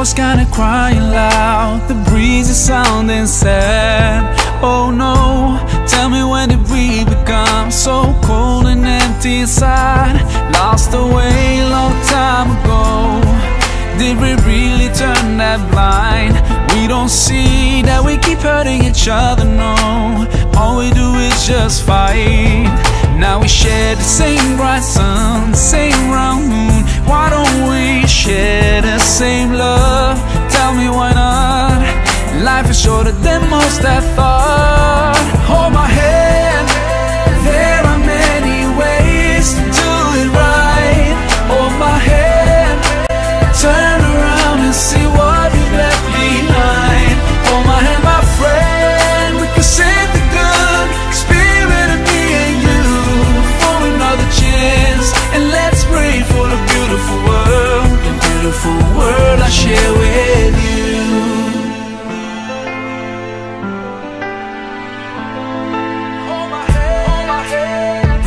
was kinda crying loud, the breeze is sounding sad. Oh no, tell me when did we become so cold and empty inside? Lost away a long time ago. Did we really turn that blind? We don't see that we keep hurting each other, no. All we do is just fight. Now we share the same bright sun, same round moon. Why don't we share the same love? Tell me why not? Life is shorter than most I thought. Hold my hand, there are many ways to do it right. Hold my hand, turn around and see what we've left behind. Hold my hand, my friend, we can save the good spirit of me and you for another chance. And let's pray for the beautiful world I share with you. Hold my hand, hold my hand.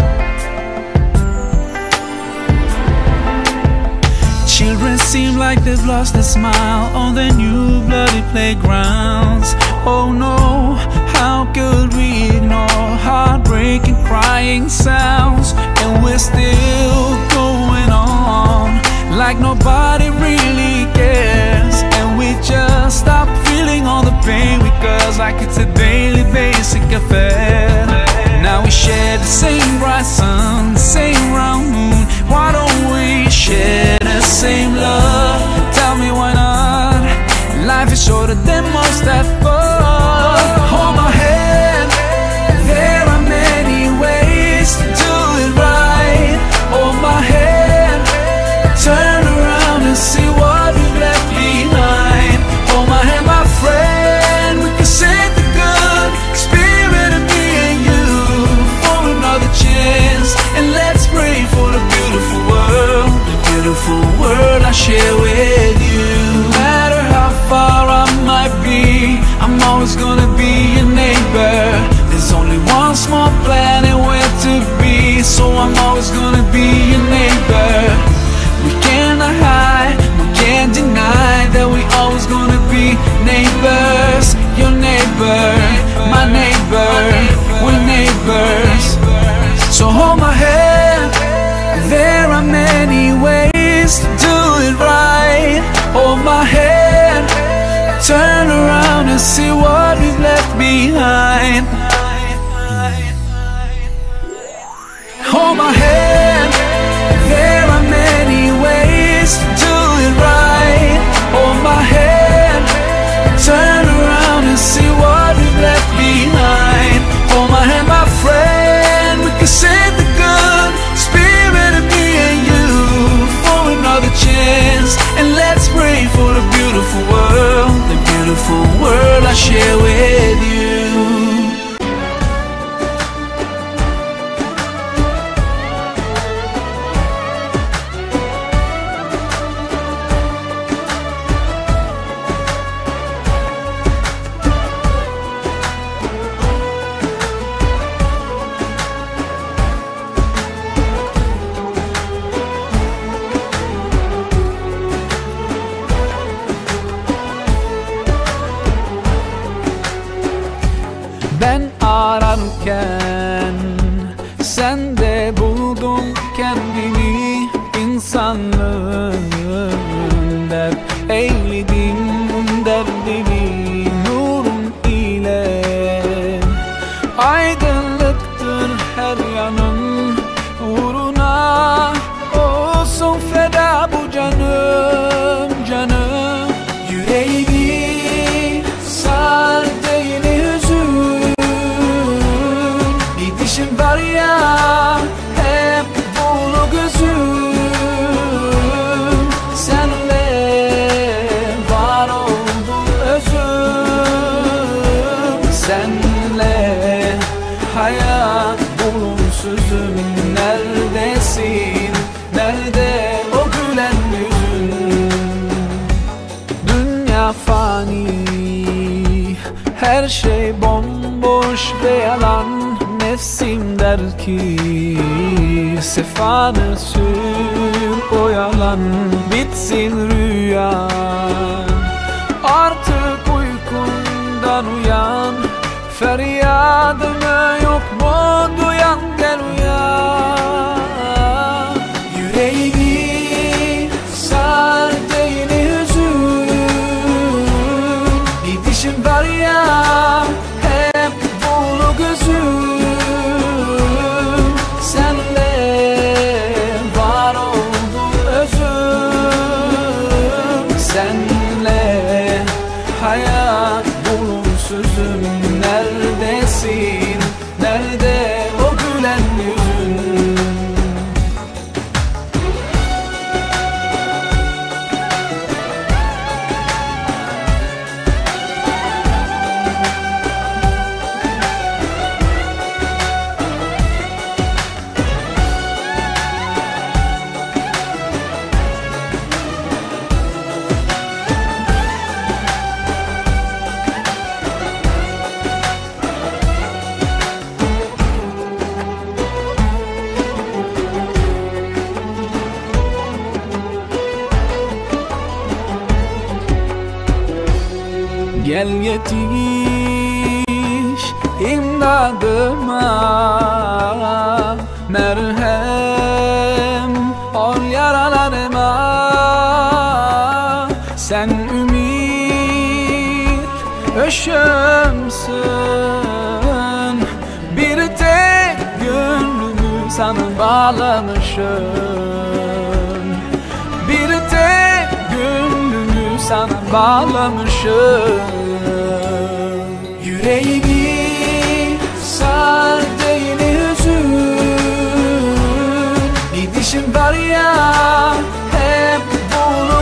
Children seem like they've lost their smile on their new bloody playgrounds. Oh no, how could we ignore heartbreaking crying sounds? And we're still going on like nobody really cares. And we just stop feeling all the pain we cause like it's a daily basic affair. Now we share the same bright sun, same round moon. Why don't we share the same love? Tell me why not? Life is shorter than most I thought. Hold my hand, there are many ways to do it right. Hold my hand, turn around and see what we've left behind. Hold my hand, my friend, we can save the good spirit of me and you for another chance. And let's pray for the beautiful world I share with you. No matter how far I might be, I'm always gonna be your neighbor. There's only one small planet where to be, so I'm always gonna be your neighbor. We cannot hide, we can't deny that we always gonna be neighbors. Your neighbor, my neighbor, we're neighbors. So hold my hand, there are many ways to do it right. Hold my hand, turn around and see what we've left behind. Hold my hand, there are many ways to do it right. Hold my hand, turn around and see what we've left behind. Hold my hand, my friend, we can save the good spirit of me and you for another chance. And let's pray for the beautiful world I share with you. Ben ararken sen de buldun kendini. İnsanlığın dert eyledin derdini nurun ile. Aydınlıktır her yanın uğruna olsun feda bu canım canım. Yüreğimi sardı yine hüzün. Gidişim var ya hep dolu gözüm. Senle var oldum özüm. Senle hayat bulumsuzum. Neredesin? Nerede o gülen yüzün? Dünya fani, her şey bomboş ve yalan. Ne Nefsim der ki sefanı sür, oyalan bitsin rüyan. Artık uykundan uyan, feryadımı yok mu duyan, gel uyan. Yüreğimi sardı yine hüzün, gidişim var ya hep dolu gözüm. Senle var oldu özüm, senle hayat bulun sözüm. Neredesin, nerede o gülen yüzün? Gel yetiş imdadıma, merhem ol yaralarıma. Sen ümit ışığımsın, bir tek gönlümü sana bağlamışım. Bir tek gönlümü sana bağlamışım. Yüreğimi sardı yine hüzün, gidişim var ya hep dolu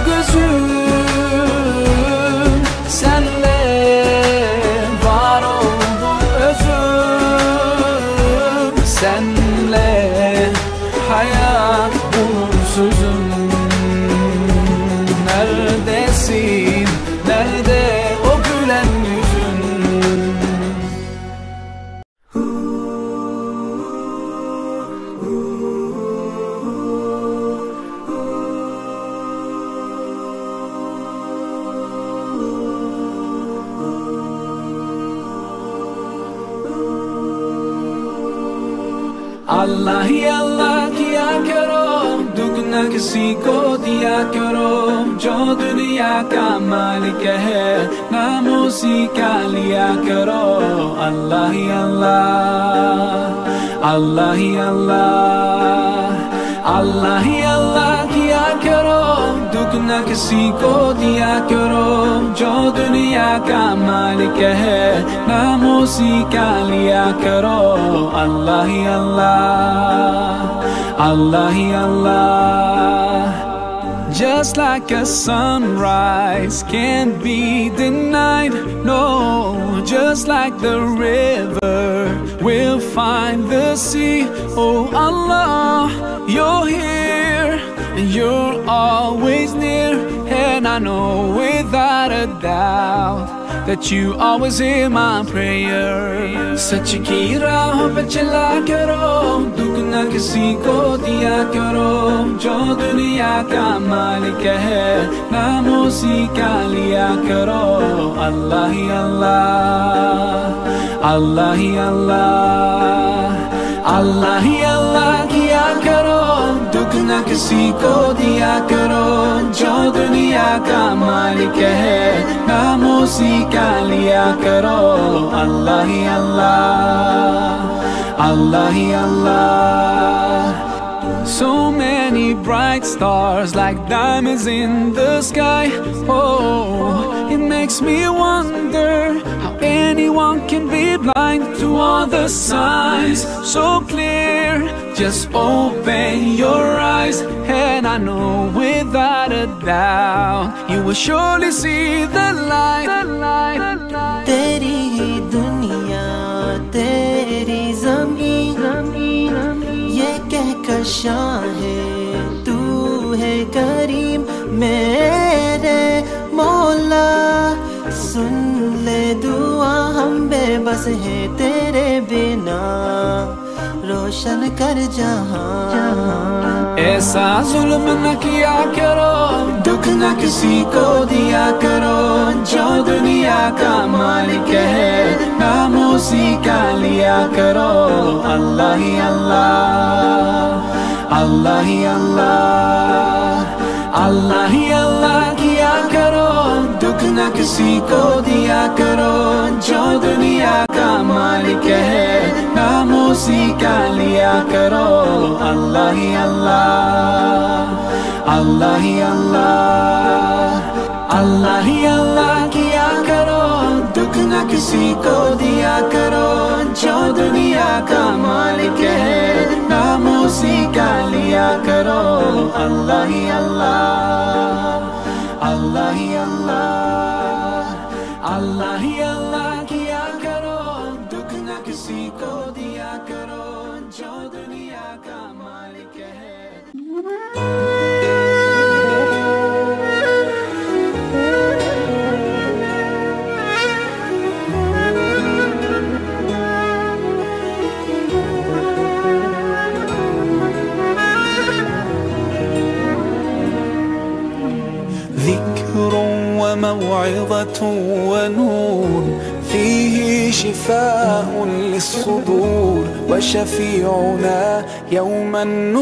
gözüm. Senle var oldu özüm, senle hayat bulur sözüm. Neredesin, nerede o gülen yüzün? अल्लाह ही अल्लाह किया करो, दुख न किसी को दिया करो। जो दुनिया का मालिक है नाम उसी का लिया करो। अल्लाह ही अल्लाह, अल्लाह ही अल्लाह, अल्लाह ही अल्लाह किया करो, दुख न किसी को दिया करो। जो दुनिया का मालिक है नाम उसी का लिया करो। अल्लाह ही अल्लाह, अल्लाह ही अल्लाह। Just like a sunrise can't be denied, no. Just like the river will find the sea. Oh Allah, you're here and you're always near. And I know without a doubt that you always hear my prayer. सच की राह पे चला करो, दुख न किसी को दिया करो। जो दुनिया का मालिक है नाम उसी का लिया करो। अल्लाह ही अल्लाह, अल्लाह ही अल्लाह, अल्लाह ही अल्लाह किया करो, दुख न किसी को दिया करो। जो दुनिया का मालिक है नाम उसी का लिया करो। अल्लाह ही अल्लाह, अल्लाह ही अल्लाह। So many bright stars like diamonds in the sky. Oh, it makes me wonder how anyone can be blind to all the signs so clear. Just open your eyes and I know without a doubt you will surely see the light, the light, the light. तेरी ही दुनिया तेरी ज़मीन, ये कहकशां है तू है करीम। मेरे मौला सुन ले दुआ हम बेबस बस है तेरे बिना रोशन कर जहां। ऐसा जुल्म न किया करो, दुख न किसी को दिया करो, जो दुनिया का मालिक है नाम उसी का लिया करो। अल्लाह ही अल्लाह, अल्लाह ही अल्लाह, अल्लाह ही अल्लाह किया करो, दुख न किसी को दिया करो, जो दुनिया का मालिक है नाम उसी का लिया करो। अल्लाह ही अल्लाह, अल्लाह ही अल्लाह, अल्लाह ही अल्लाह किया करो, दुख न किसी को दिया करो, जो दुनिया का मालिक है नाम उसी का लिया करो। अल्लाह ही अल्लाह, अल्लाह ही अल्लाह, अल्लाह ही अल्लाह किया करो, दुख न किसी को दिया करो, जो दुनिया का मालिक है। ذكر وموعظة ونور فيه شفاء للصدور وشفيعنا يوم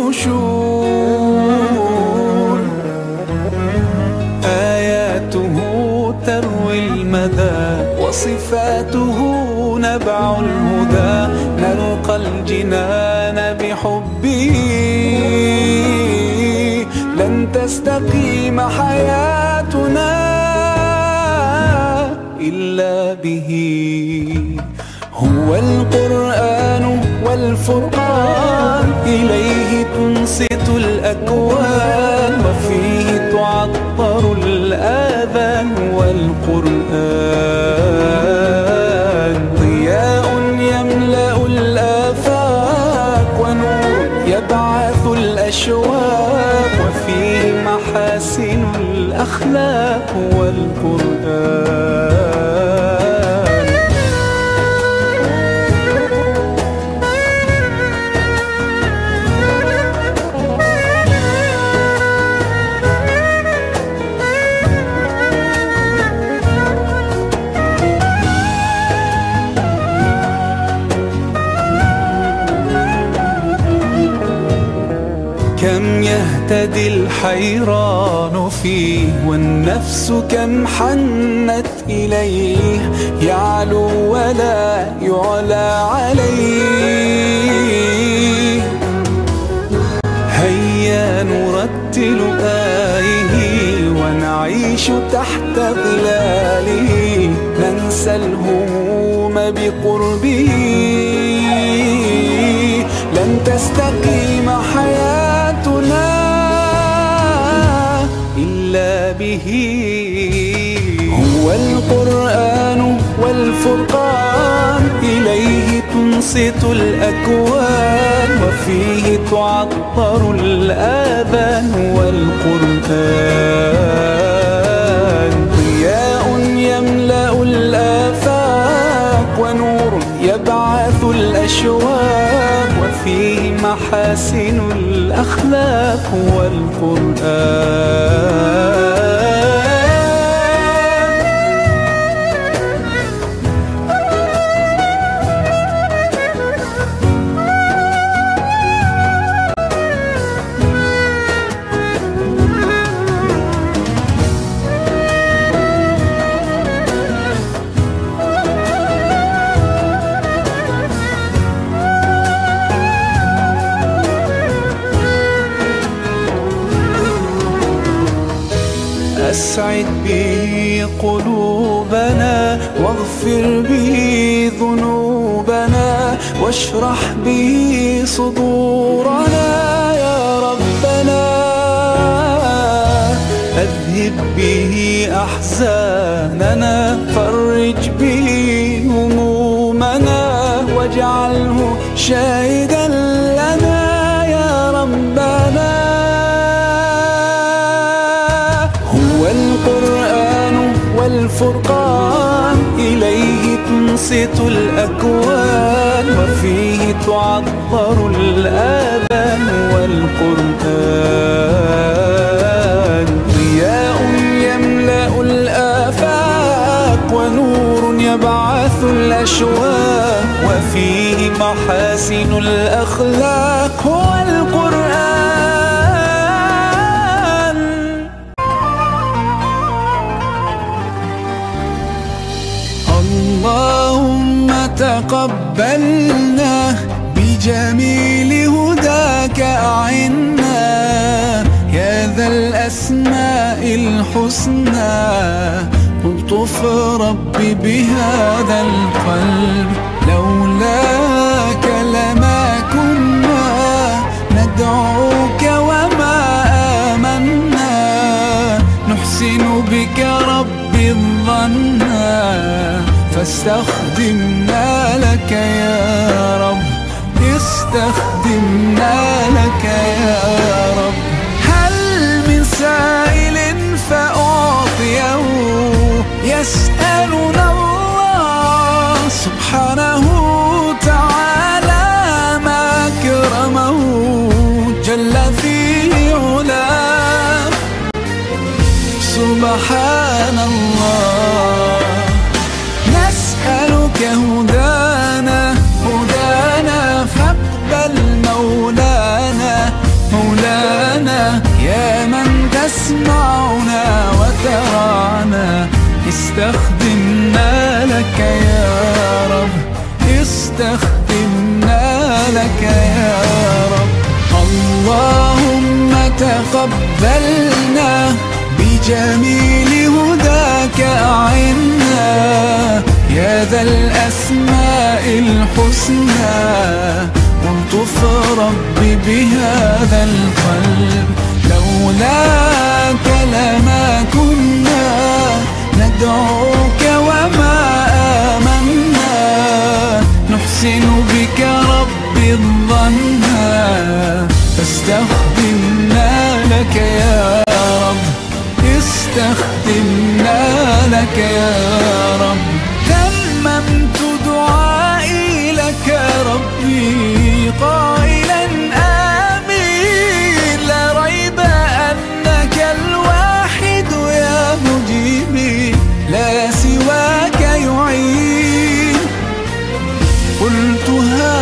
النشور آياته تروي المدى وصفاته نبع الهدى نلقى الجنان بحبه لن تستقيم حياتنا إلا به هو القرآن والفرقان إليه تنصت الأكوان وفيه تعطر الآذان والقرآن ضياء يملأ الآفاق ونور يبعث الأشواق وفيه محاسن الأخلاق والقرآن كم يهتدي الحيران فيه والنفس كم حنت إليه يعلو ولا يعلى عليه هيا نرتل آيه ونعيش تحت ظلاله ننسى الهموم بقربه لن تستقيم حياتنا إلا به هو القرآن والفرقان إليه تنصت الأكوان وفيه تعطر الآذان والقرآن ضياء يملأ الآفاق ونور يبعث الأشواق وفيه محاسن الأخلاق والقرآن أسعد به قلوبنا واغفر به ذنوبنا واشرح به صدورنا يا ربنا أذهب به أحزاننا فرج به همومنا واجعله شاهدا لنا يا ربنا القرآن والفرقان إليه تنصت ينصت الأكوان، وفيه تعطر الآذان والقرآن. ضياء يملأ الآفاق، ونور يبعث الأشواق، وفيه محاسن الأخلاق هو القرآن. اللهم تقبلنا بجميل هداك أعنا، يا ذا الأسماء الحسنى. الطف ربي بهذا القلب، لولاك لما كنا ندعوك وما آمنا. نحسن بك ربي الظنا، فاستخدمنا لك يا رب، استخدمنا لك يا رب. هل من سائل فأعطيه، يسألنا الله سبحانه تعالى ما أكرمه جل في علاه. سبحان الله. نسألك هدانا هدانا، فاقبل مولانا مولانا، يا من تسمعنا وترانا. استخدمنا لك يا رب، استخدمنا لك يا رب. اللهم تقبلنا بجميل هداك أعنا، يا ذا الأسماء الحسنى. والطف ربي بهذا القلب، لولاك لما كنا ندعوك وما آمنا. نحسن بك ربي الظنا، فاستخدمنا لك يا رب، استخدمنا لك يا رب. تممت دعائي لك ربي قائلا آمين. لا ريب أنك الواحد يا مجيبي، لا سواك يعين. قلتها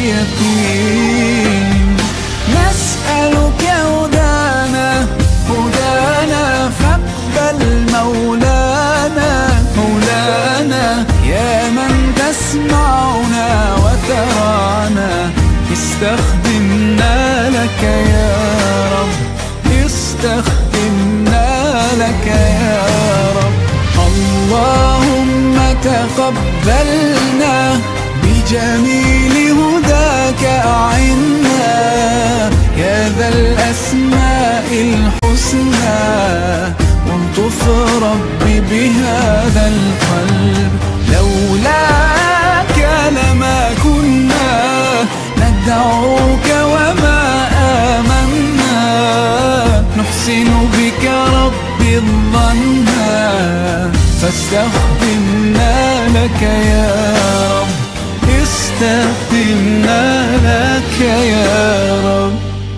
بيقين. نسألك هدانا هدانا، فاقبل مولانا مولانا، يا من تسمعنا وترانا. استخدمنا لك يا رب، استخدمنا لك يا رب. اللهم تقبلنا بجميل هداك أعنا، يا ذا الأسماء الحسنى. والطف ربي بهذا القلب، لولاك لما كنا ندعوك وما آمنا. نحسن بك ربي الظنا، فاستخدمنا لك يا رب، استخدمنا لك يا رب.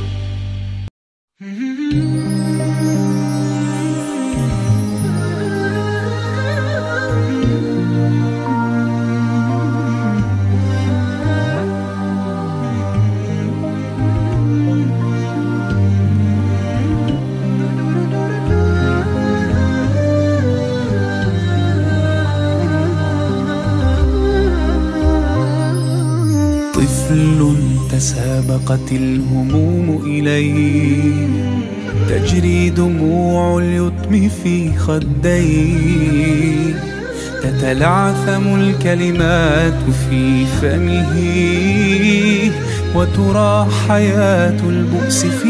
تسابقت الهموم إليه، تجري دموع اليتم في خديه. تتلعثم الكلمات في فمه، وترى حياة البؤس في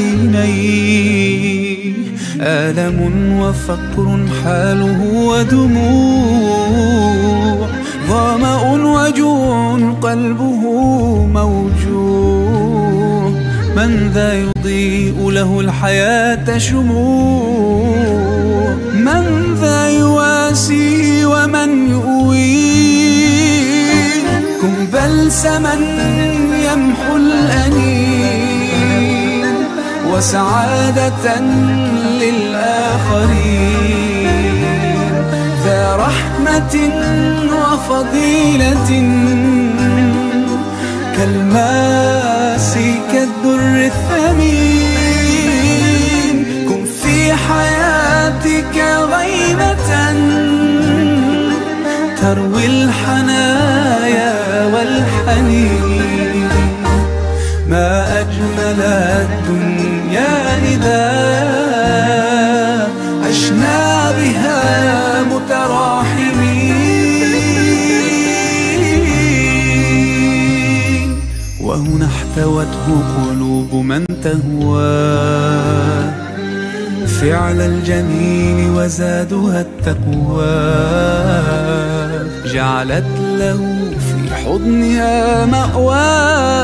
عينيه. آلم وفقر حاله ودموع، ظمأ وجوع قلبه موجوع. من ذا يضيء له الحياة شموع؟ من ذا يواسي ومن يؤويه؟ بلسما يمحو الأنين وسعادة للآخرين، ذا رحمة وفضيلة كالماس كالدر الثمين. كن في حياتك غيمة تروي الحنايا والحنين، ما أجمل الدنيا إذا عشنا بها متراحمين. وهنا احتوته قلوب من تهوى فعل الجميل وزادها التقوى، جعلت له في حضنها مأوى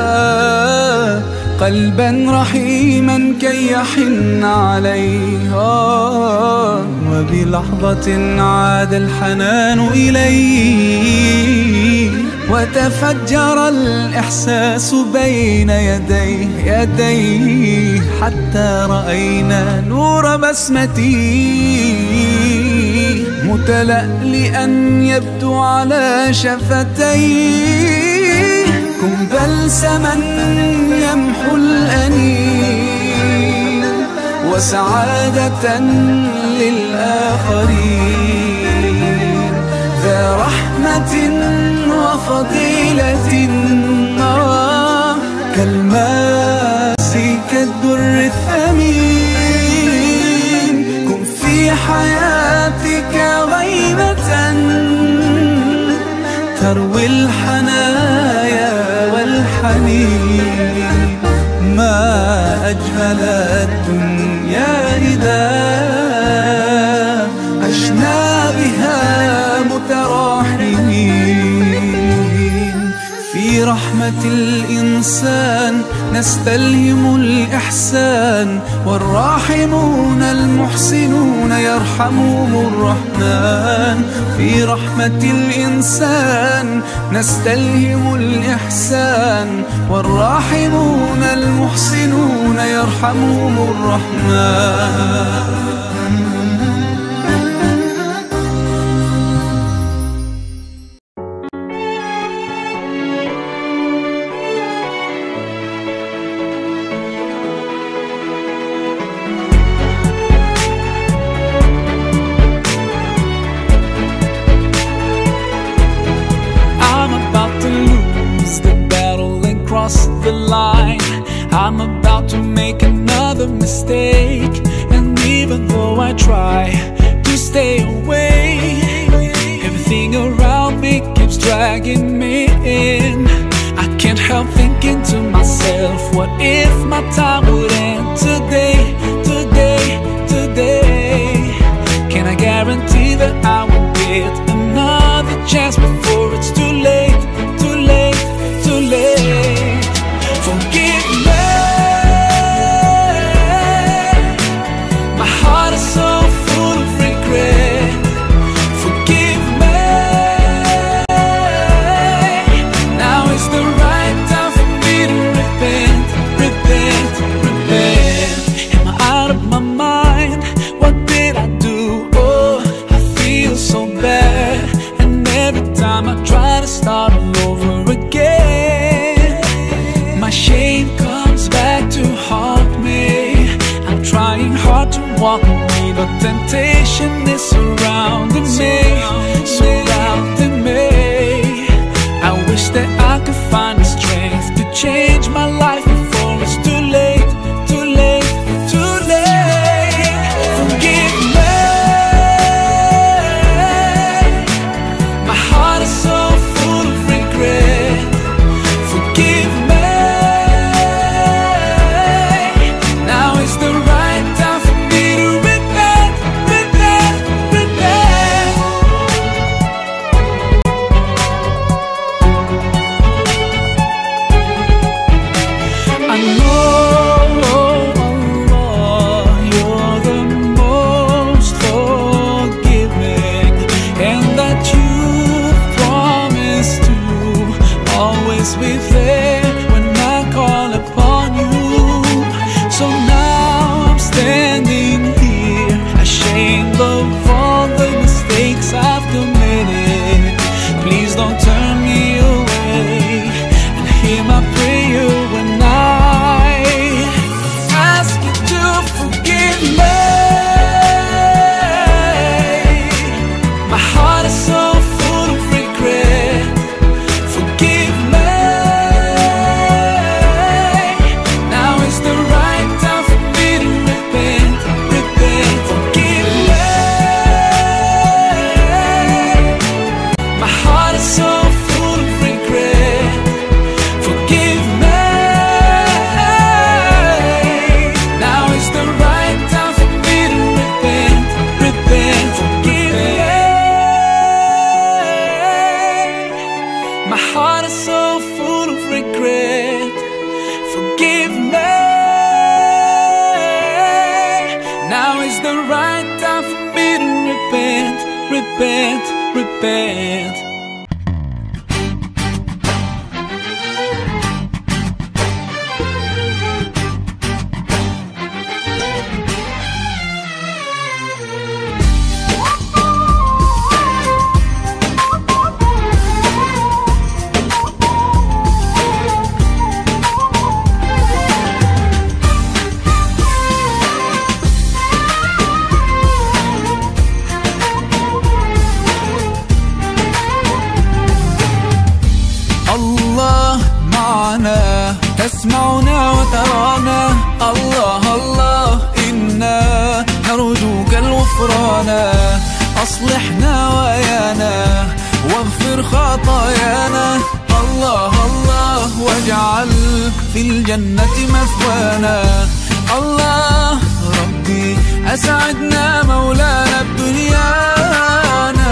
قلبا رحيما كي يحن عليها، وبلحظة عاد الحنان إليه وتفجر الإحساس بين يديه حتى رأينا نور بسمته متلألئا يبدو على شفتيه. كن بلسما يمحو الأنين وسعادة للآخرين، ذا رحمة وفضيلة كالماس كالدر الثمين. كن في حياتك غيمة تروي الحنايا والحنين، ما أجمل الدنيا إذا عشنا بها متراحمين. في رحمة الإنسان نستلهم الإحسان، والراحمون المحسنون يرحمهم الرحمن. في رحمة الإنسان نستلهم الإحسان، والراحمون المحسنون يرحمهم الرحمن. The line, I'm about to make another mistake, and even though I try to stay away, everything around me keeps dragging me in. I can't help thinking to myself, what if my time would end today, today, today? Can I guarantee that I will get another chance before it's too late, too late, too late? Forgive me, my heart is so full of regret. Forgive me, now is the right time for me to repent, repent, repent. Am I out of my mind? What did I do? Oh, I feel so bad, and every time I try to start all over again, my shame comes back to haunt me. I'm trying hard to walk away, but temptation is surrounding me, surrounding me. I wish that I could find the strength to change my life before it's too late, too late, too late. Forgive me, my heart is so full of regret. Forgive me, always be there when I call upon you. So now I'm standing here, ashamed of all the mistakes I've committed. Please don't turn me away and hear my prayer when I ask you to forgive me. My heart is so full of regret. Forgive me. Now is the right time for me to repent. Repent. Forgive me. My heart is so full of regret. Forgive me. Now is the right time for me to repent. Repent. Forgive me. My heart is so full of regret. Forgive me. Now is the right time for me to repent. Repent. Repent. الله معنا، تسمعنا وترانا. الله الله إنا نرجوك الغفران. أصلحنا ويانا واغفر خطايانا. الله الله واجعل في الجنة مثوانا. الله ربي أسعدنا مولانا بدنيانا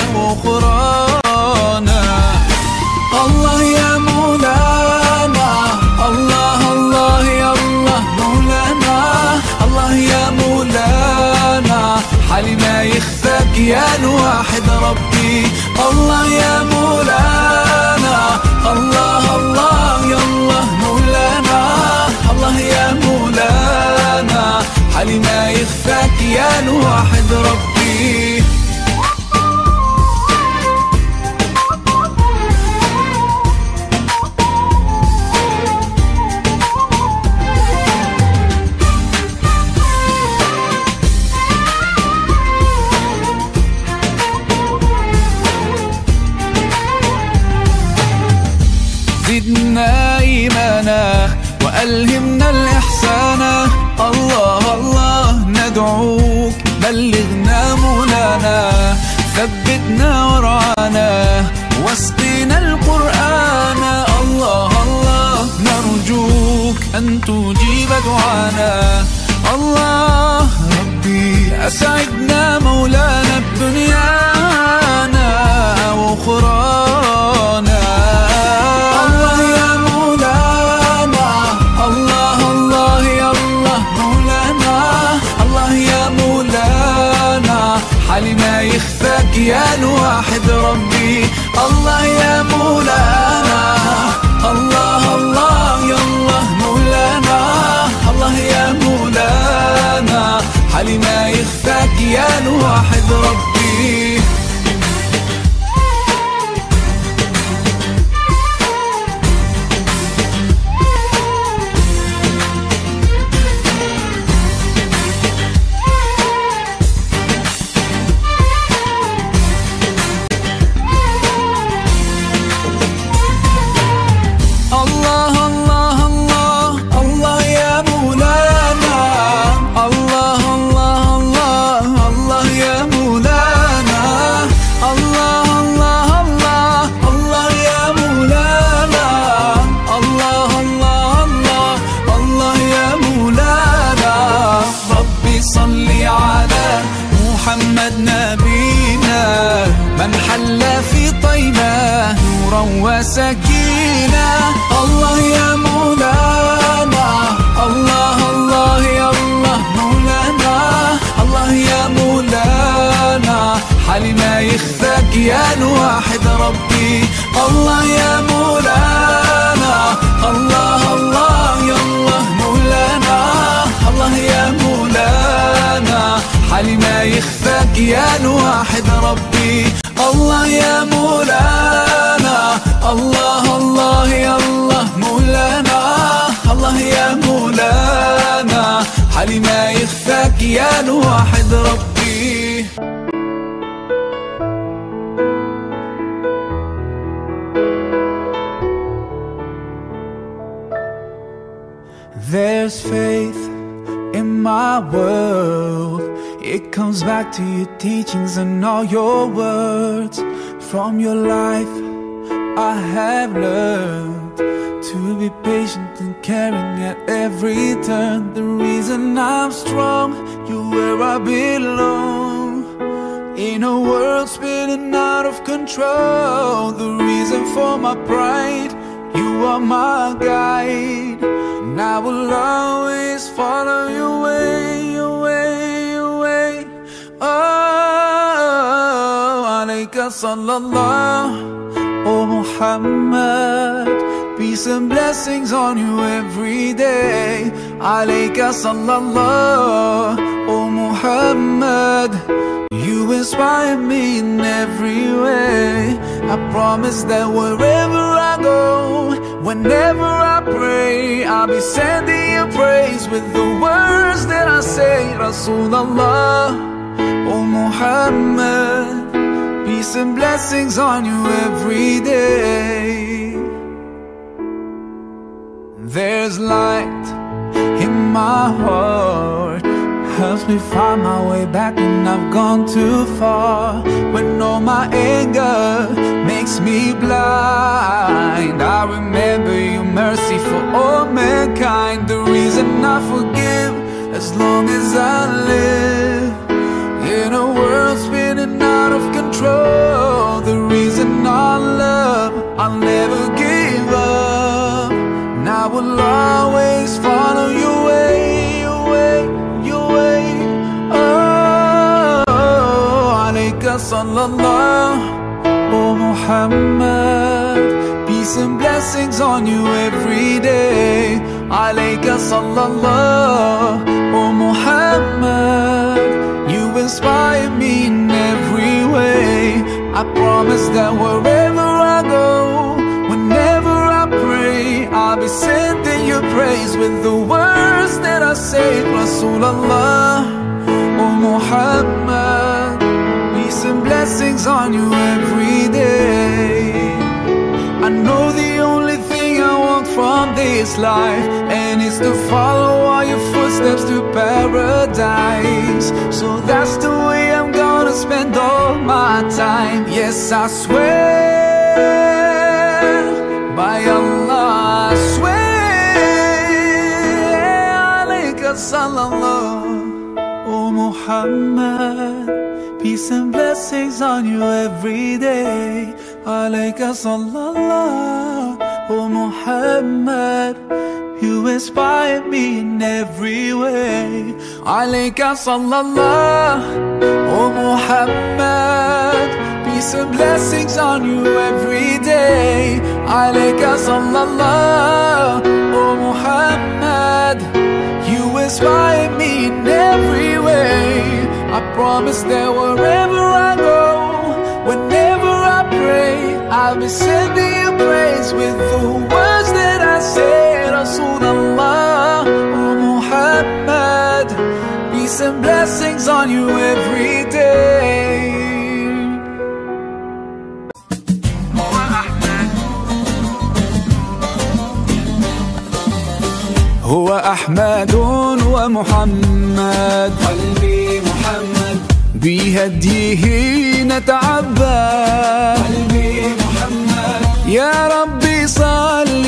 وأخرانا. الله يا مولانا، الله الله يا الله مولانا. الله يا مولانا، حالي ما يخفاك يا الواحد ربي. الله يا مولانا، الله الله يا الله مولانا. الله يا مولانا، حالي ما يخفاك يا الواحد ربي. زدنا إيمانا وألهمنا الإحسان. الله الله ندعوك بلغنا مولانا. ثبتنا ورعانا واسقنا القرآن. الله الله نرجوك أن تجيب دعانا. الله ربي أسعدنا مولانا بدنيانا وأخرانا. الله يا مولانا، الله الله يا الله مولانا. الله يا مولانا، حالي ما يخفاك يا الواحد ربي. الله يا مولانا، الله الله يا الله مولانا. الله يا مولانا، حالي ما يخفاك يا الواحد ربي. الله الله الله الله يا مولانا. الله الله الله الله يا مولانا. الله الله الله الله يا مولانا. الله الله الله الله يا مولانا. ربي صل على محمد نبينا، من حل في طيبة نورا وسكينة. الله يا مولانا، الله الله يا الله مولانا. الله يا مولانا، حالي ما يخفاك يا الواحد ربي. الله يا مولانا، يخفاك يا الواحد ربي. الله يا مولانا، الله الله يا الله مولانا، الله يا مولانا، حالي ما يخفاك يا الواحد ربي. There's faith in my world. It comes back to your teachings and all your words. From your life I have learned to be patient and caring at every turn. The reason I'm strong, you're where I belong. In a world spinning out of control, the reason for my pride, you are my guide. And I will always follow your way, your way, your way. Oh, alayka sallallahu, oh Muhammad, peace and blessings on you every day. Alayka sallallahu, oh Muhammad, you inspire me in every way. I promise that wherever I go, whenever I pray, I'll be sending you praise with the words that I say. Rasulullah, oh Muhammad, peace and blessings on you every day. There's light in my heart, helps me find my way back when I've gone too far. When all my anger makes me blind, I remember your mercy for all mankind. The reason I forgive as long as I live. In a world spinning out of control, the reason I love, I'll never give up. And I will always follow your way, your way, your way. Oh, alayka sallallahu, oh Muhammad, peace and blessings on you every day. Alayka sallallahu, oh Muhammad, you inspire me in every way. I promise that wherever I go, whenever I pray, I'll be sending you praise with the words that I say. Rasulullah, oh Muhammad, peace and blessings on you every day. I know the only thing I want from this life, and it's to follow all your footsteps to paradise. So that's the way I'm gonna spend all my time. Yes, I swear, by Allah I swear. Alayka sallallahu, oh Muhammad, peace and blessings on you every day. Alayka sallallahu, oh Muhammad, you inspire me in every way. Alayka sallallahu, oh Muhammad, peace and blessings on you every day. Alayka sallallahu, oh Muhammad, you inspire me in every way. I promise that wherever I go, whenever I pray, I'll be sending you praise with the words that I say. Rasulullah, oh Muhammad, peace and blessings on you every day. هو أحمد ومحمد، قلبي محمد، بهديه نتعبد. قلبي محمد، يا ربي صل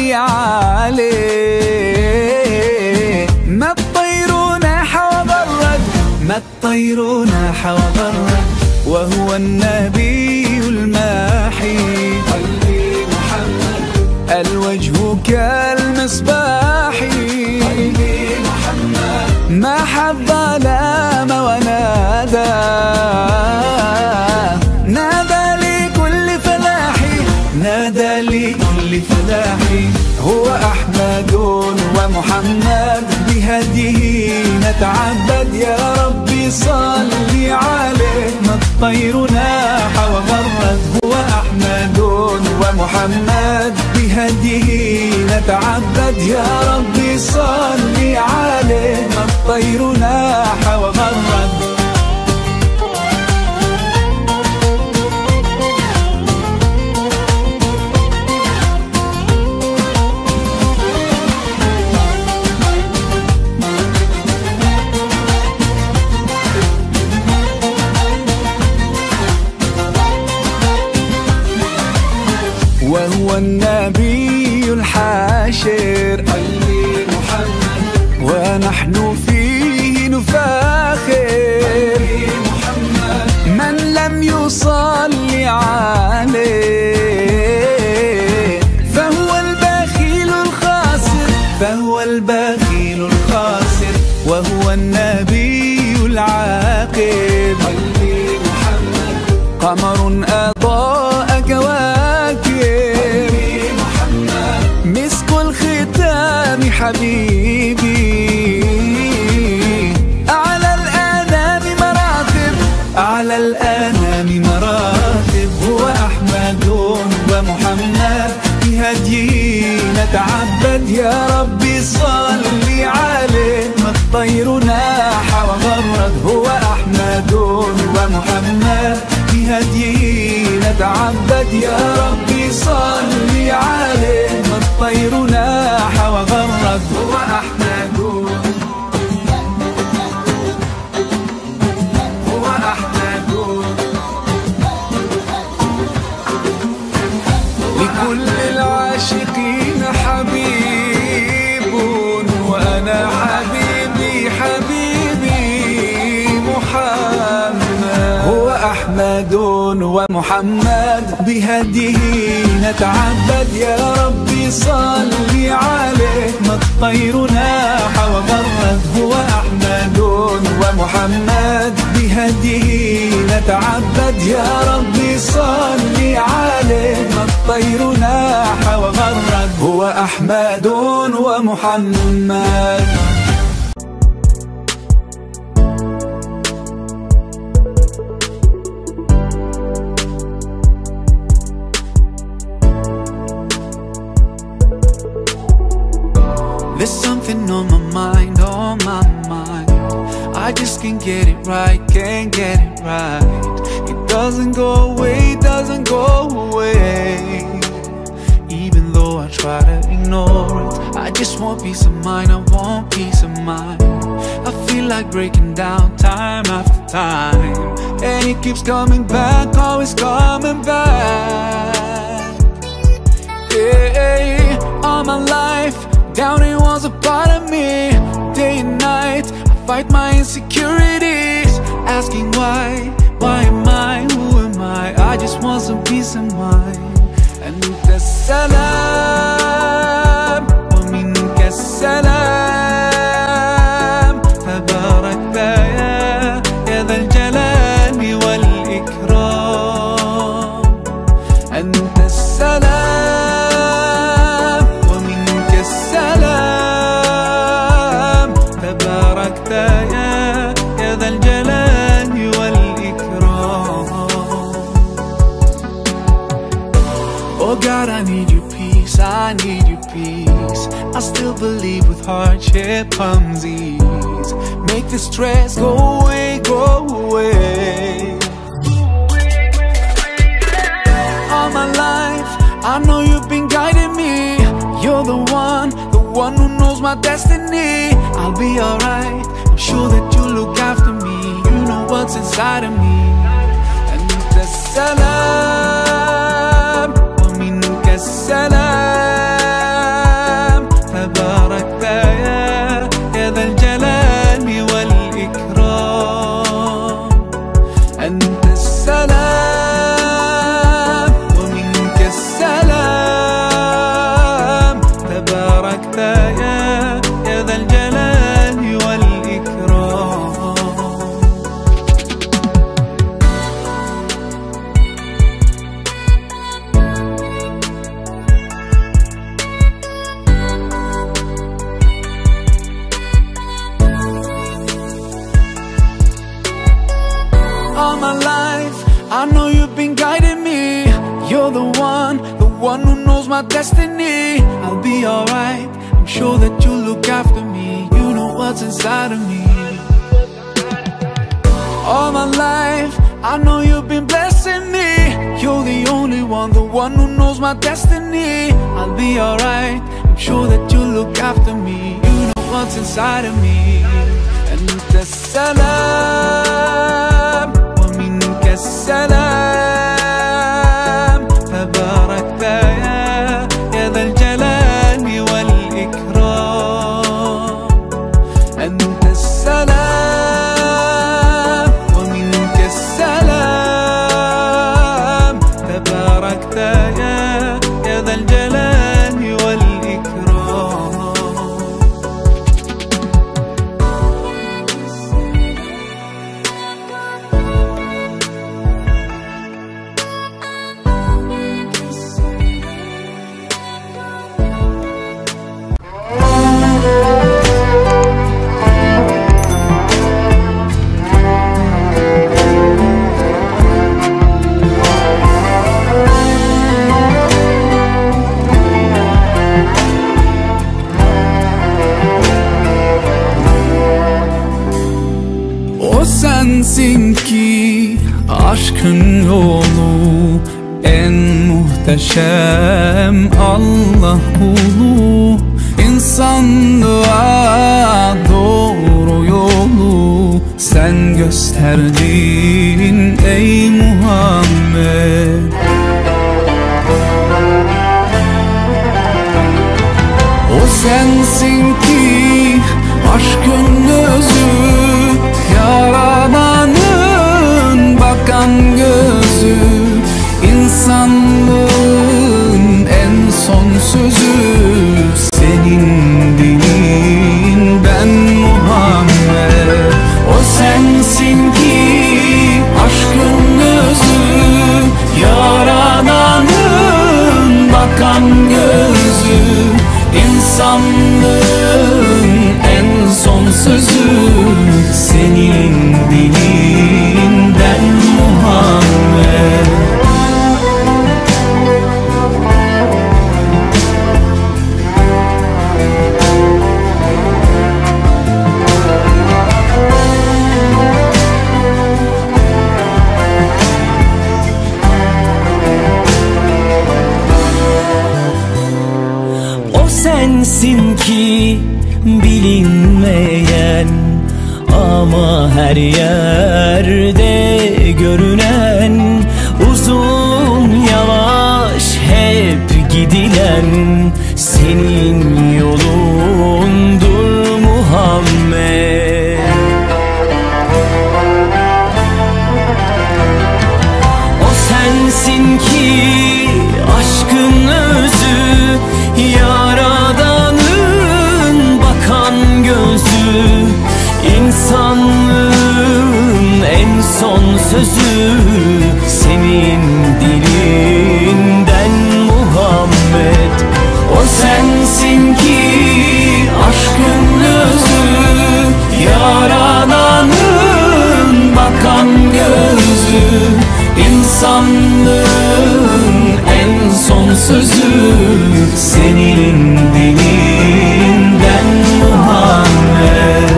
عليه. ما الطير ناح وبرد، ما الطير ناح وبرد، وهو النبي الماحي. قلبي محمد، الوجه كالمصباح. قلبي محمد، ما حظ لام ونادى، نادى لكل فلاح، نادى لكل فلاحي. هو أحمد ومحمد بهديه نتعبد، يا ربي صلي عليه. ما الطير ناح وغرد، هو أحمد ومحمد بهديه نتعبد، يا ربي صلي عليه. ما الطير ناح وغرد. وهو النبي الحاشر قلبي محمد، ونحن فيه نفاخر. قلبي محمد، من لم يصلي عليه فهو البخيل الخاسر، فهو البخيل الخاسر. وهو النبي العاقب قلبي محمد، قمر أضاء كواكب، مسك الختام حبيبي. أعلى الأنام مراتب، أعلى الأنام مراتب. هو أحمد ومحمد بهديه نتعبد، يا ربي صلي عليه. ما الطير ناح وغرد، هو أحمد ومحمد بهديه نتعبد، يا ربي صلي عليه. ما الطير ناح وغرد، هو أحمد، هو أحمد. لكل العاشقين حبيب، وأنا حبيبي حبيبي محمد. هو أحمد ومحمد بهديه نتعبد، يا ربي صلي عليه. ما الطير ناح وغرد، هو أحمد ومحمد بهديه نتعبد، يا ربي صلي عليه. ما الطير ناح وغرد، هو أحمد ومحمد. There's something on my mind, on my mind. I just can't get it right, can't get it right. It doesn't go away, doesn't go away. Even though I try to ignore it, I just want peace of mind, I want peace of mind. I feel like breaking down time after time, and it keeps coming back, always coming back. Yeah, all my life doubting was a part of me. Day and night I fight my insecurities, asking why am I, who am I just want some peace of mind. أنت السلام ومنك السلام، تباركت يا ذا الجلال والإكرام. أنت السلام ومنك السلام، تباركت يا ذا الجلال والإكرام. Oh God, I need your peace, I need your peace. I still believe with hardship comes ease. Make the stress go away, go away. All my life I know you've been guiding me. You're the one who knows my destiny. I'll be alright, I'm sure that you look after me. You know what's inside of me. And the salam wa minka salam, tabarakta ya dha al-jalali wal-ikram. Anta salam wa minka salam, tabarakta ya dha al-jalali wal-ikram. knows my destiny. I'll be alright, I'm sure that you'll look after me. You know what's inside of me. All my life, I know you've been blessing me. You're the only one, the one who knows my destiny. I'll be alright, I'm sure that you'll look after me. You know what's inside of me. أنت السلام ومنك السلام، تباركت يا ذا الجلال والإكرام. أنت السلام ومنك السلام، تباركت يا ذا الجلال والإكرام. O sensin ki aşkın yolu en muhteşem Allah kulu. İnsanlığa doğru yolu sen gösterdin ey Muhammed. O sensin ki aşkın özü, Yaradanın bakan gözü, insanlığın en son sözü senin dilinden Muhammed. O sensin ki aşkın özü, Yaradanın bakan gözü, insanlığın en son sözü senin dilinden Muhammed. O sensin ki bilinmeyen ama her yerde görünen, uzun yavaş hep gidilen senin yolundur Muhammed. O sensin ki aşkın özü, Yaradanın bakan gözü, İnsanlığın en son sözü senin dilinden Muhammed. O sensin ki aşkın özü, Yaradanın bakan gözü, İnsanlığın en son sözü senin dilinden Muhammed.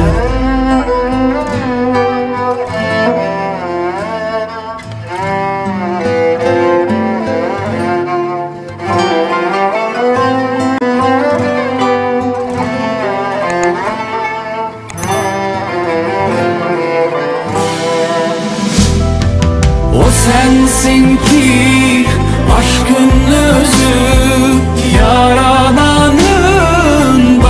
O sensin ki aşkın özü, Yaradanın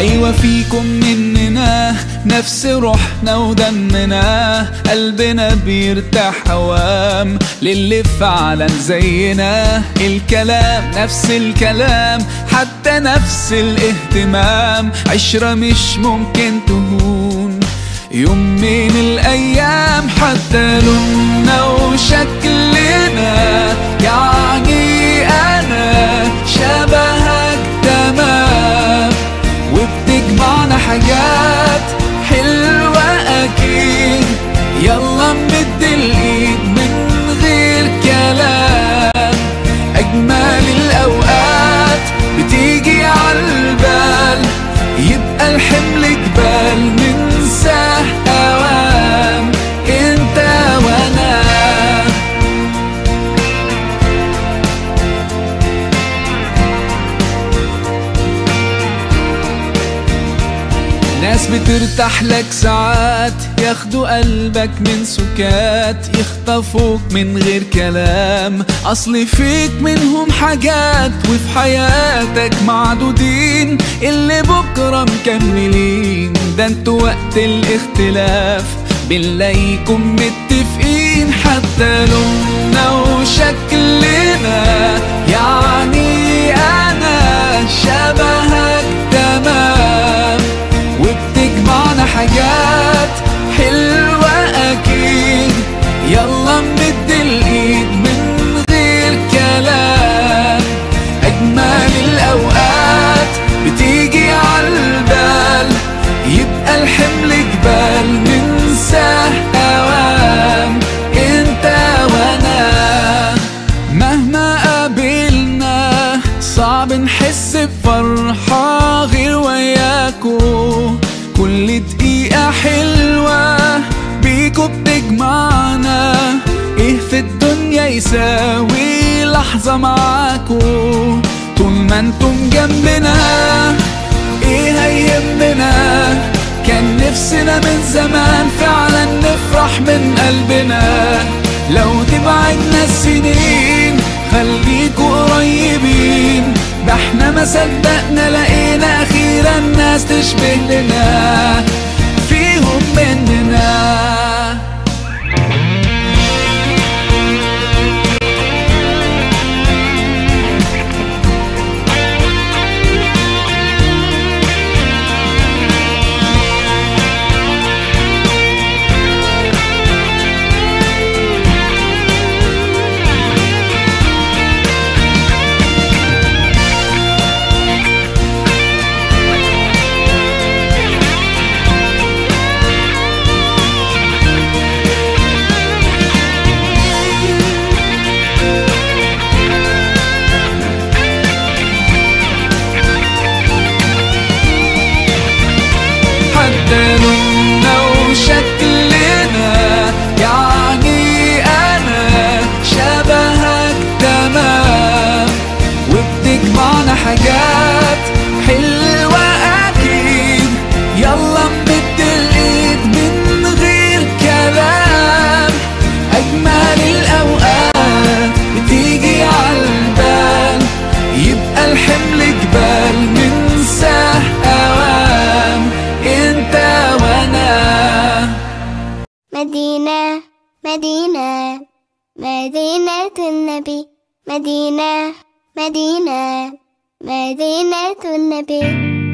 أيوة فيكم مننا نفس روحنا ودمنا، قلبنا بيرتاح هوام للي فعلا زينا. الكلام نفس الكلام، حتى نفس الاهتمام، عشرة مش ممكن تهون يوم من الأيام. حتى لوننا وشكلنا، يعني أنا شبهك تمام، وبتجمعنا حاجات حلوة أكيد. يلا نمد الإيد من غير كلام، أجمل الأوقات بتيجي عالبال، يبقى الحمل جبال ننساه أوام انت وانا. ناس بترتاح لك ساعات، ياخدوا قلبك من سكات، يخطفوك من غير كلام، اصل فيك منهم حاجات، وفي حياتك معدودين اللي بكرة مكملين. ده انتوا وقت الاختلاف بنلاقيكم متفقين. حتى لوننا وشكلنا، يعني انا شبهك تمام، وبتجمعنا حاجات حلوة أكيد. يلا نمد الإيد من غير كلام، أجمل الأوقات بتيجي عالبال، يبقى الحمل جبال ننساه أوام انت وانا. مهما قابلنا صعب نحس بفرحة غير وياكو، كل دقيقة حلوة بيكو بتجمعنا. ايه في الدنيا يساوي لحظة معاكو؟ طول ما انتم جنبنا ايه هيهمنا؟ كان نفسنا من زمان فعلا نفرح من قلبنا. لو تبعدنا السنين خليكوا قريبين، ده احنا ما صدقنا لقينا اخيرا ناس تشبه لنا فيهم مننا. لوننا وشكلنا، يعني أنا شبهك تمام، وبتجمعنا حاجات حلوة أكيد. يلا نمد الإيد من غير كلام، أجمل الأوقات بتيجي عالبال، يبقى الحمل جبال ننساه أوام انت وانا. مدينة مدينة مدينة النبي، مدينة مدينة مدينة النبي.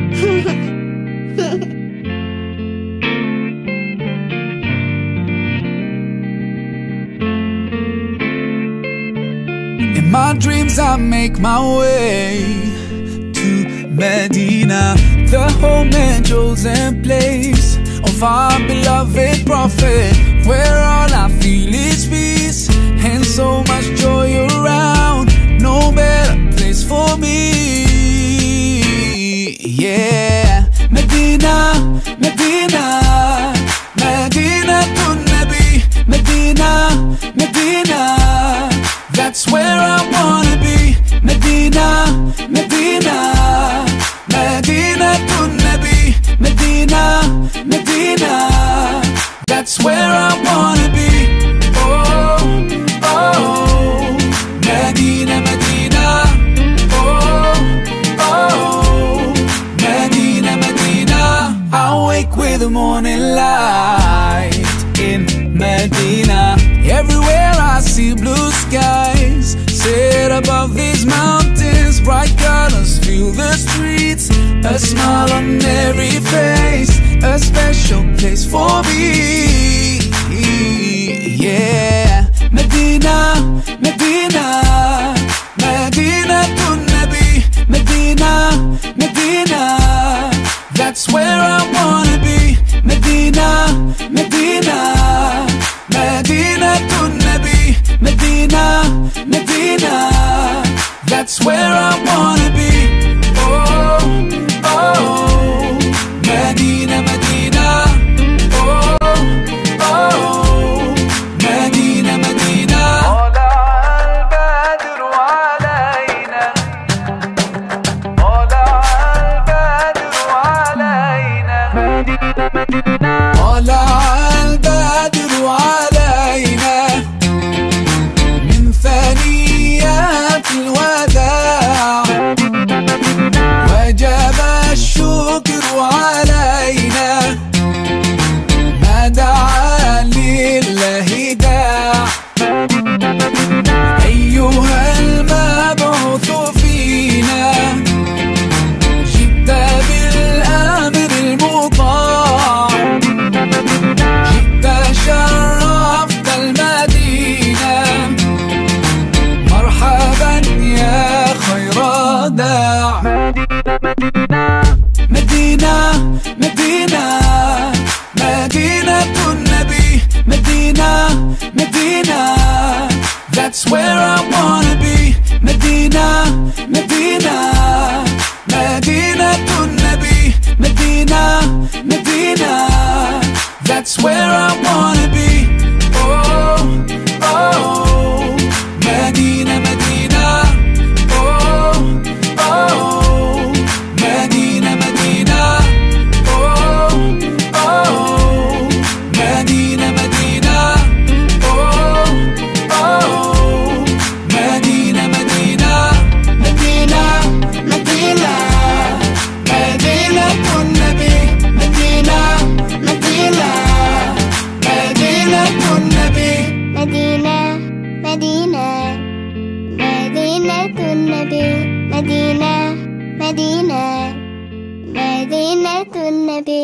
In my dreams I make my way to Medina, the home and chosen place of our beloved prophet, where all I feel is peace and so much joy around. No better place for me. Yeah, Medina, Medina, Medina to Nabi, Medina, Medina, that's where I wanna be. Medina, Medina, Medina to Nabi, Medina, Medina, that's where I wanna be. Oh, oh, Medina, Medina, oh, oh, Medina, Medina. Medina, that's where I wanna be. Medina, Medina, Medina to Nabi. Medina, Medina, that's where I wanna be. Oh, oh, Medina, Medina. Oh, oh, Medina, Medina. طلع البدر علينا من ثنيات الوداع وجب الشكر علينا ما دعا لله داع أيها المبعوث فينا جئت بالأمر المطاع جئت شرفت المدينة مرحبا يا خير داع مدينة مدينة مدينة النبي مدينة مدينة that's where I wanna be مدينة مدينة مدينة النبي مدينة مدينة that's where I wanna be oh oh مدينة مدينة oh oh مدينة مدينة oh oh مدينة مدينة oh oh مدينة مدينة مدينة مدينة مدينة النبي مدينة مدينة مدينة النبي مدينة مدينة مدينة النبي مدينة مدينة مدينة النبي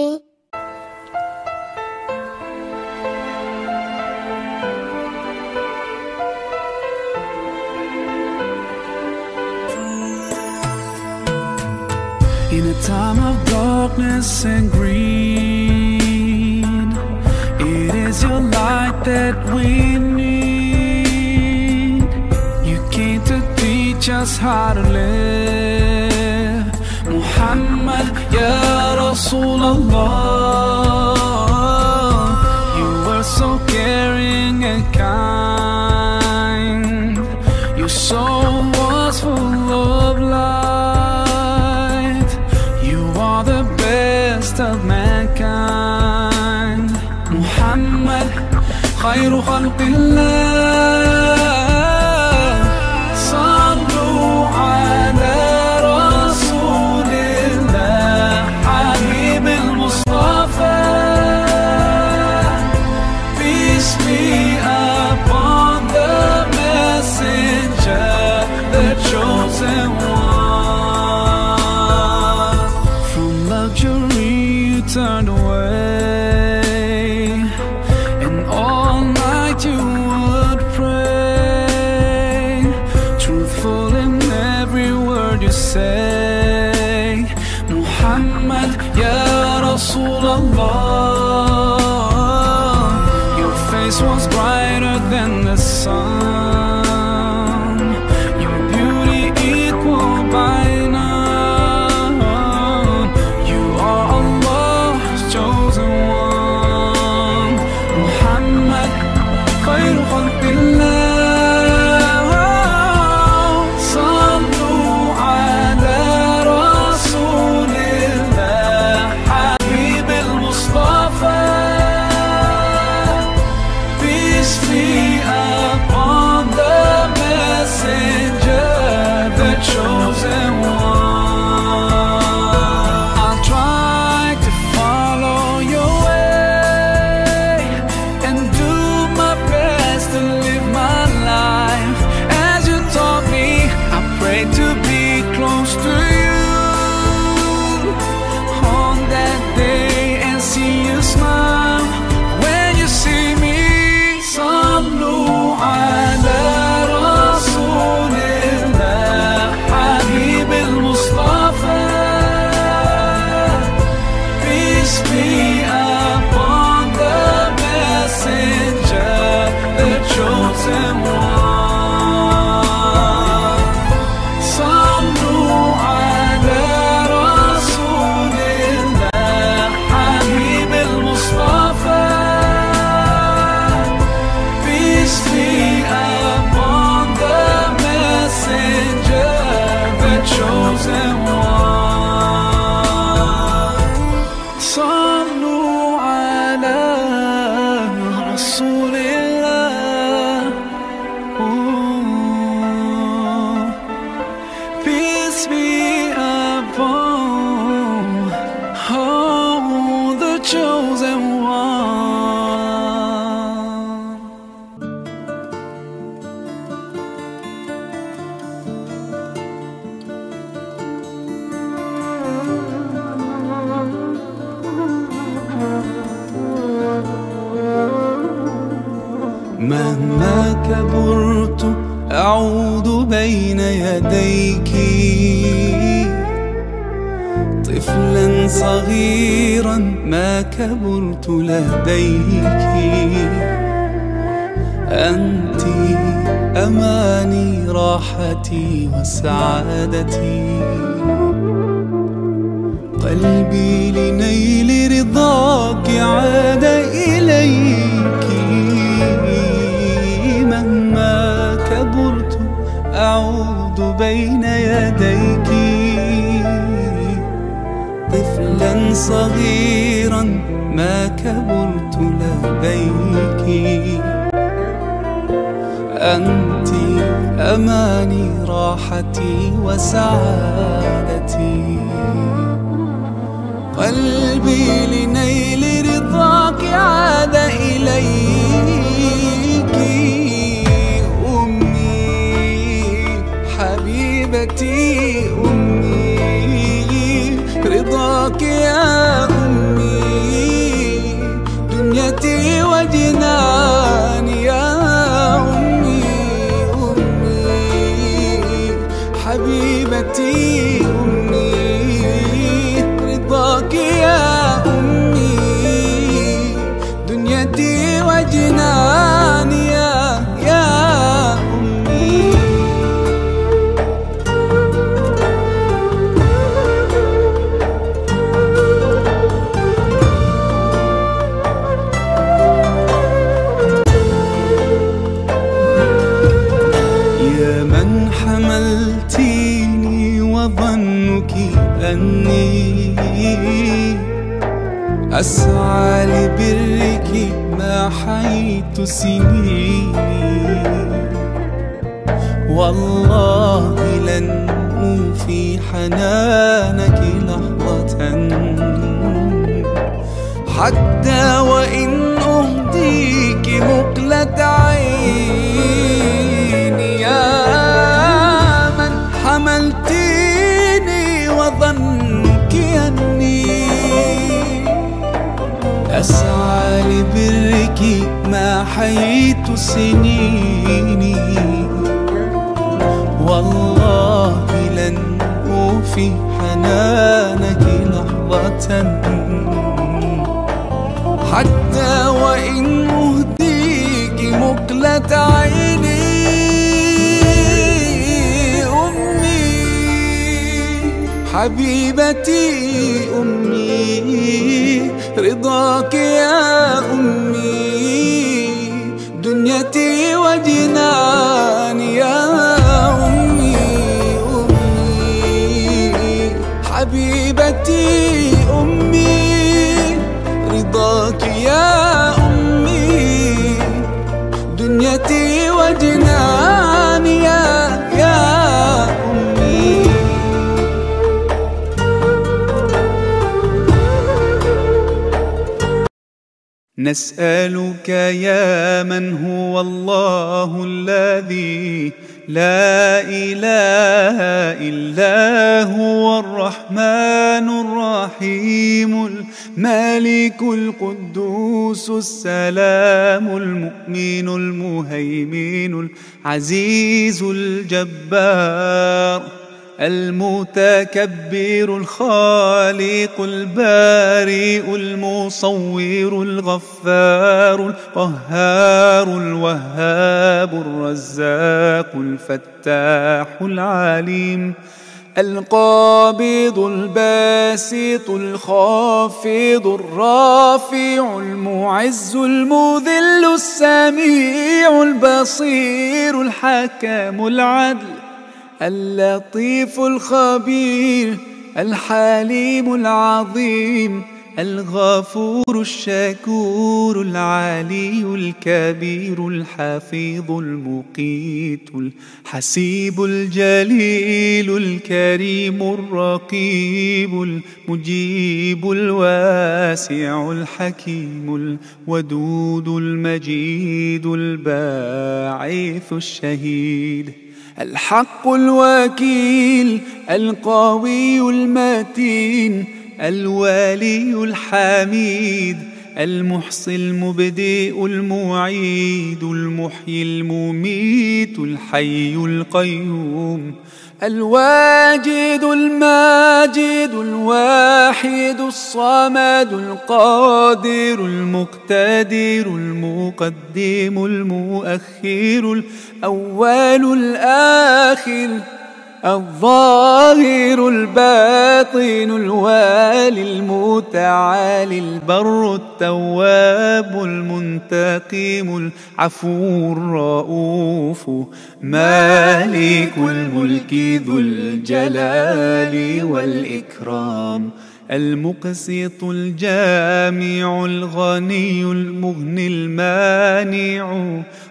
In a time of darkness and greed, it is your light that we need. You came to teach us how to live. Muhammad, Ya Rasulullah, you were so caring and kind. Your soul was full of light. The best of mankind Muhammad خير خلق الله صلوا على رسول الله حبيب المصطفى peace be upon the messenger the chosen one. Luxury you turned away, and all night you would pray, truthful in every word you say. Muhammad, Ya Rasulullah, your face was brighter than the sun, your beauty equal by none. خير خلق الله صلوا على رسول الله حبيب المصطفى peace be upon the chosen one. صلوا على رسول الله. Peace be upon the chosen one. مهما كبرت أعود بين يديك، طفلا صغيرا ما كبرت لديك. أنت أماني راحتي وسعادتي، قلبي لنيل رضاك عاد إليك. مهما كبرت أعود بين يديك، طفلا صغيرا ما كبرت لديك. أنت أماني راحتي وسعادتي، قلبي لنيل رضاك عاد إليك. أمي حبيبتي أمي، رضاك يا أمي، دنيتي وجناني يا أمي. أمي حبيبتي أمي، رضاك يا أمي، دنيتي وجناني يا أمي. يا من حملتيني وظنك أني أسعى لبرك ما حييت سنيني، والله لن أوفي حنانك لحظة، حتى وإن أهديك مقلة عيني. يا من حملتيني وظنك أني أسعى لبرك ما حييت سنيني، والله لن أوفي حنانك لحظة، حتى وإن أهديك مقلة عيني. أمي حبيبتي أمي، رضاك يا أمي، دنيتي وجناني يا أمي. أمي حبيبتي أمي، رضاك يا أمي، دنيتي وجناني يا أمي. نسألك يا من هو الله الذي لا إله إلا هو الرحمن الرحيم الملك القدوس السلام المؤمن المهيمن العزيز الجبار المتكبر الخالق البارئ المصور الغفار القهار الوهاب الرزاق الفتاح العليم القابض الباسط الخافض الرافع المعز المذل السميع البصير الحكم العدل اللطيف الخبير، الحليم العظيم، الغفور الشكور، العلي الكبير، الحفيظ المقيت، الحسيب الجليل، الكريم الرقيب، المجيب الواسع الحكيم، الودود المجيد، الباعث الشهيد، الحق الوكيل، القوي المتين، الوالي الحميد، المحصي المبدئ المعيد، المحيي المميت، الحي القيوم، الواجد الماجد، الواحد الصمد، القادر المقتدر، المقدم المؤخر، الأول الآخر، الظاهر الباطن، الوالي المتعالي، البر التواب المنتقم، العفو الرؤوف، مالك الملك ذو الجلال والإكرام، المقسط الجامع، الغني المغني المانع،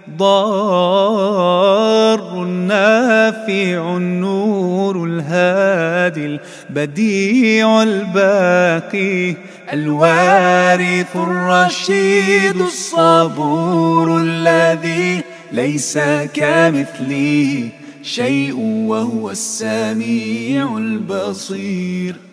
ضار النافع، النور الهادي، البديع الباقي، الوارث الرشيد، الصبور الذي ليس كمثله شيء وهو السميع البصير.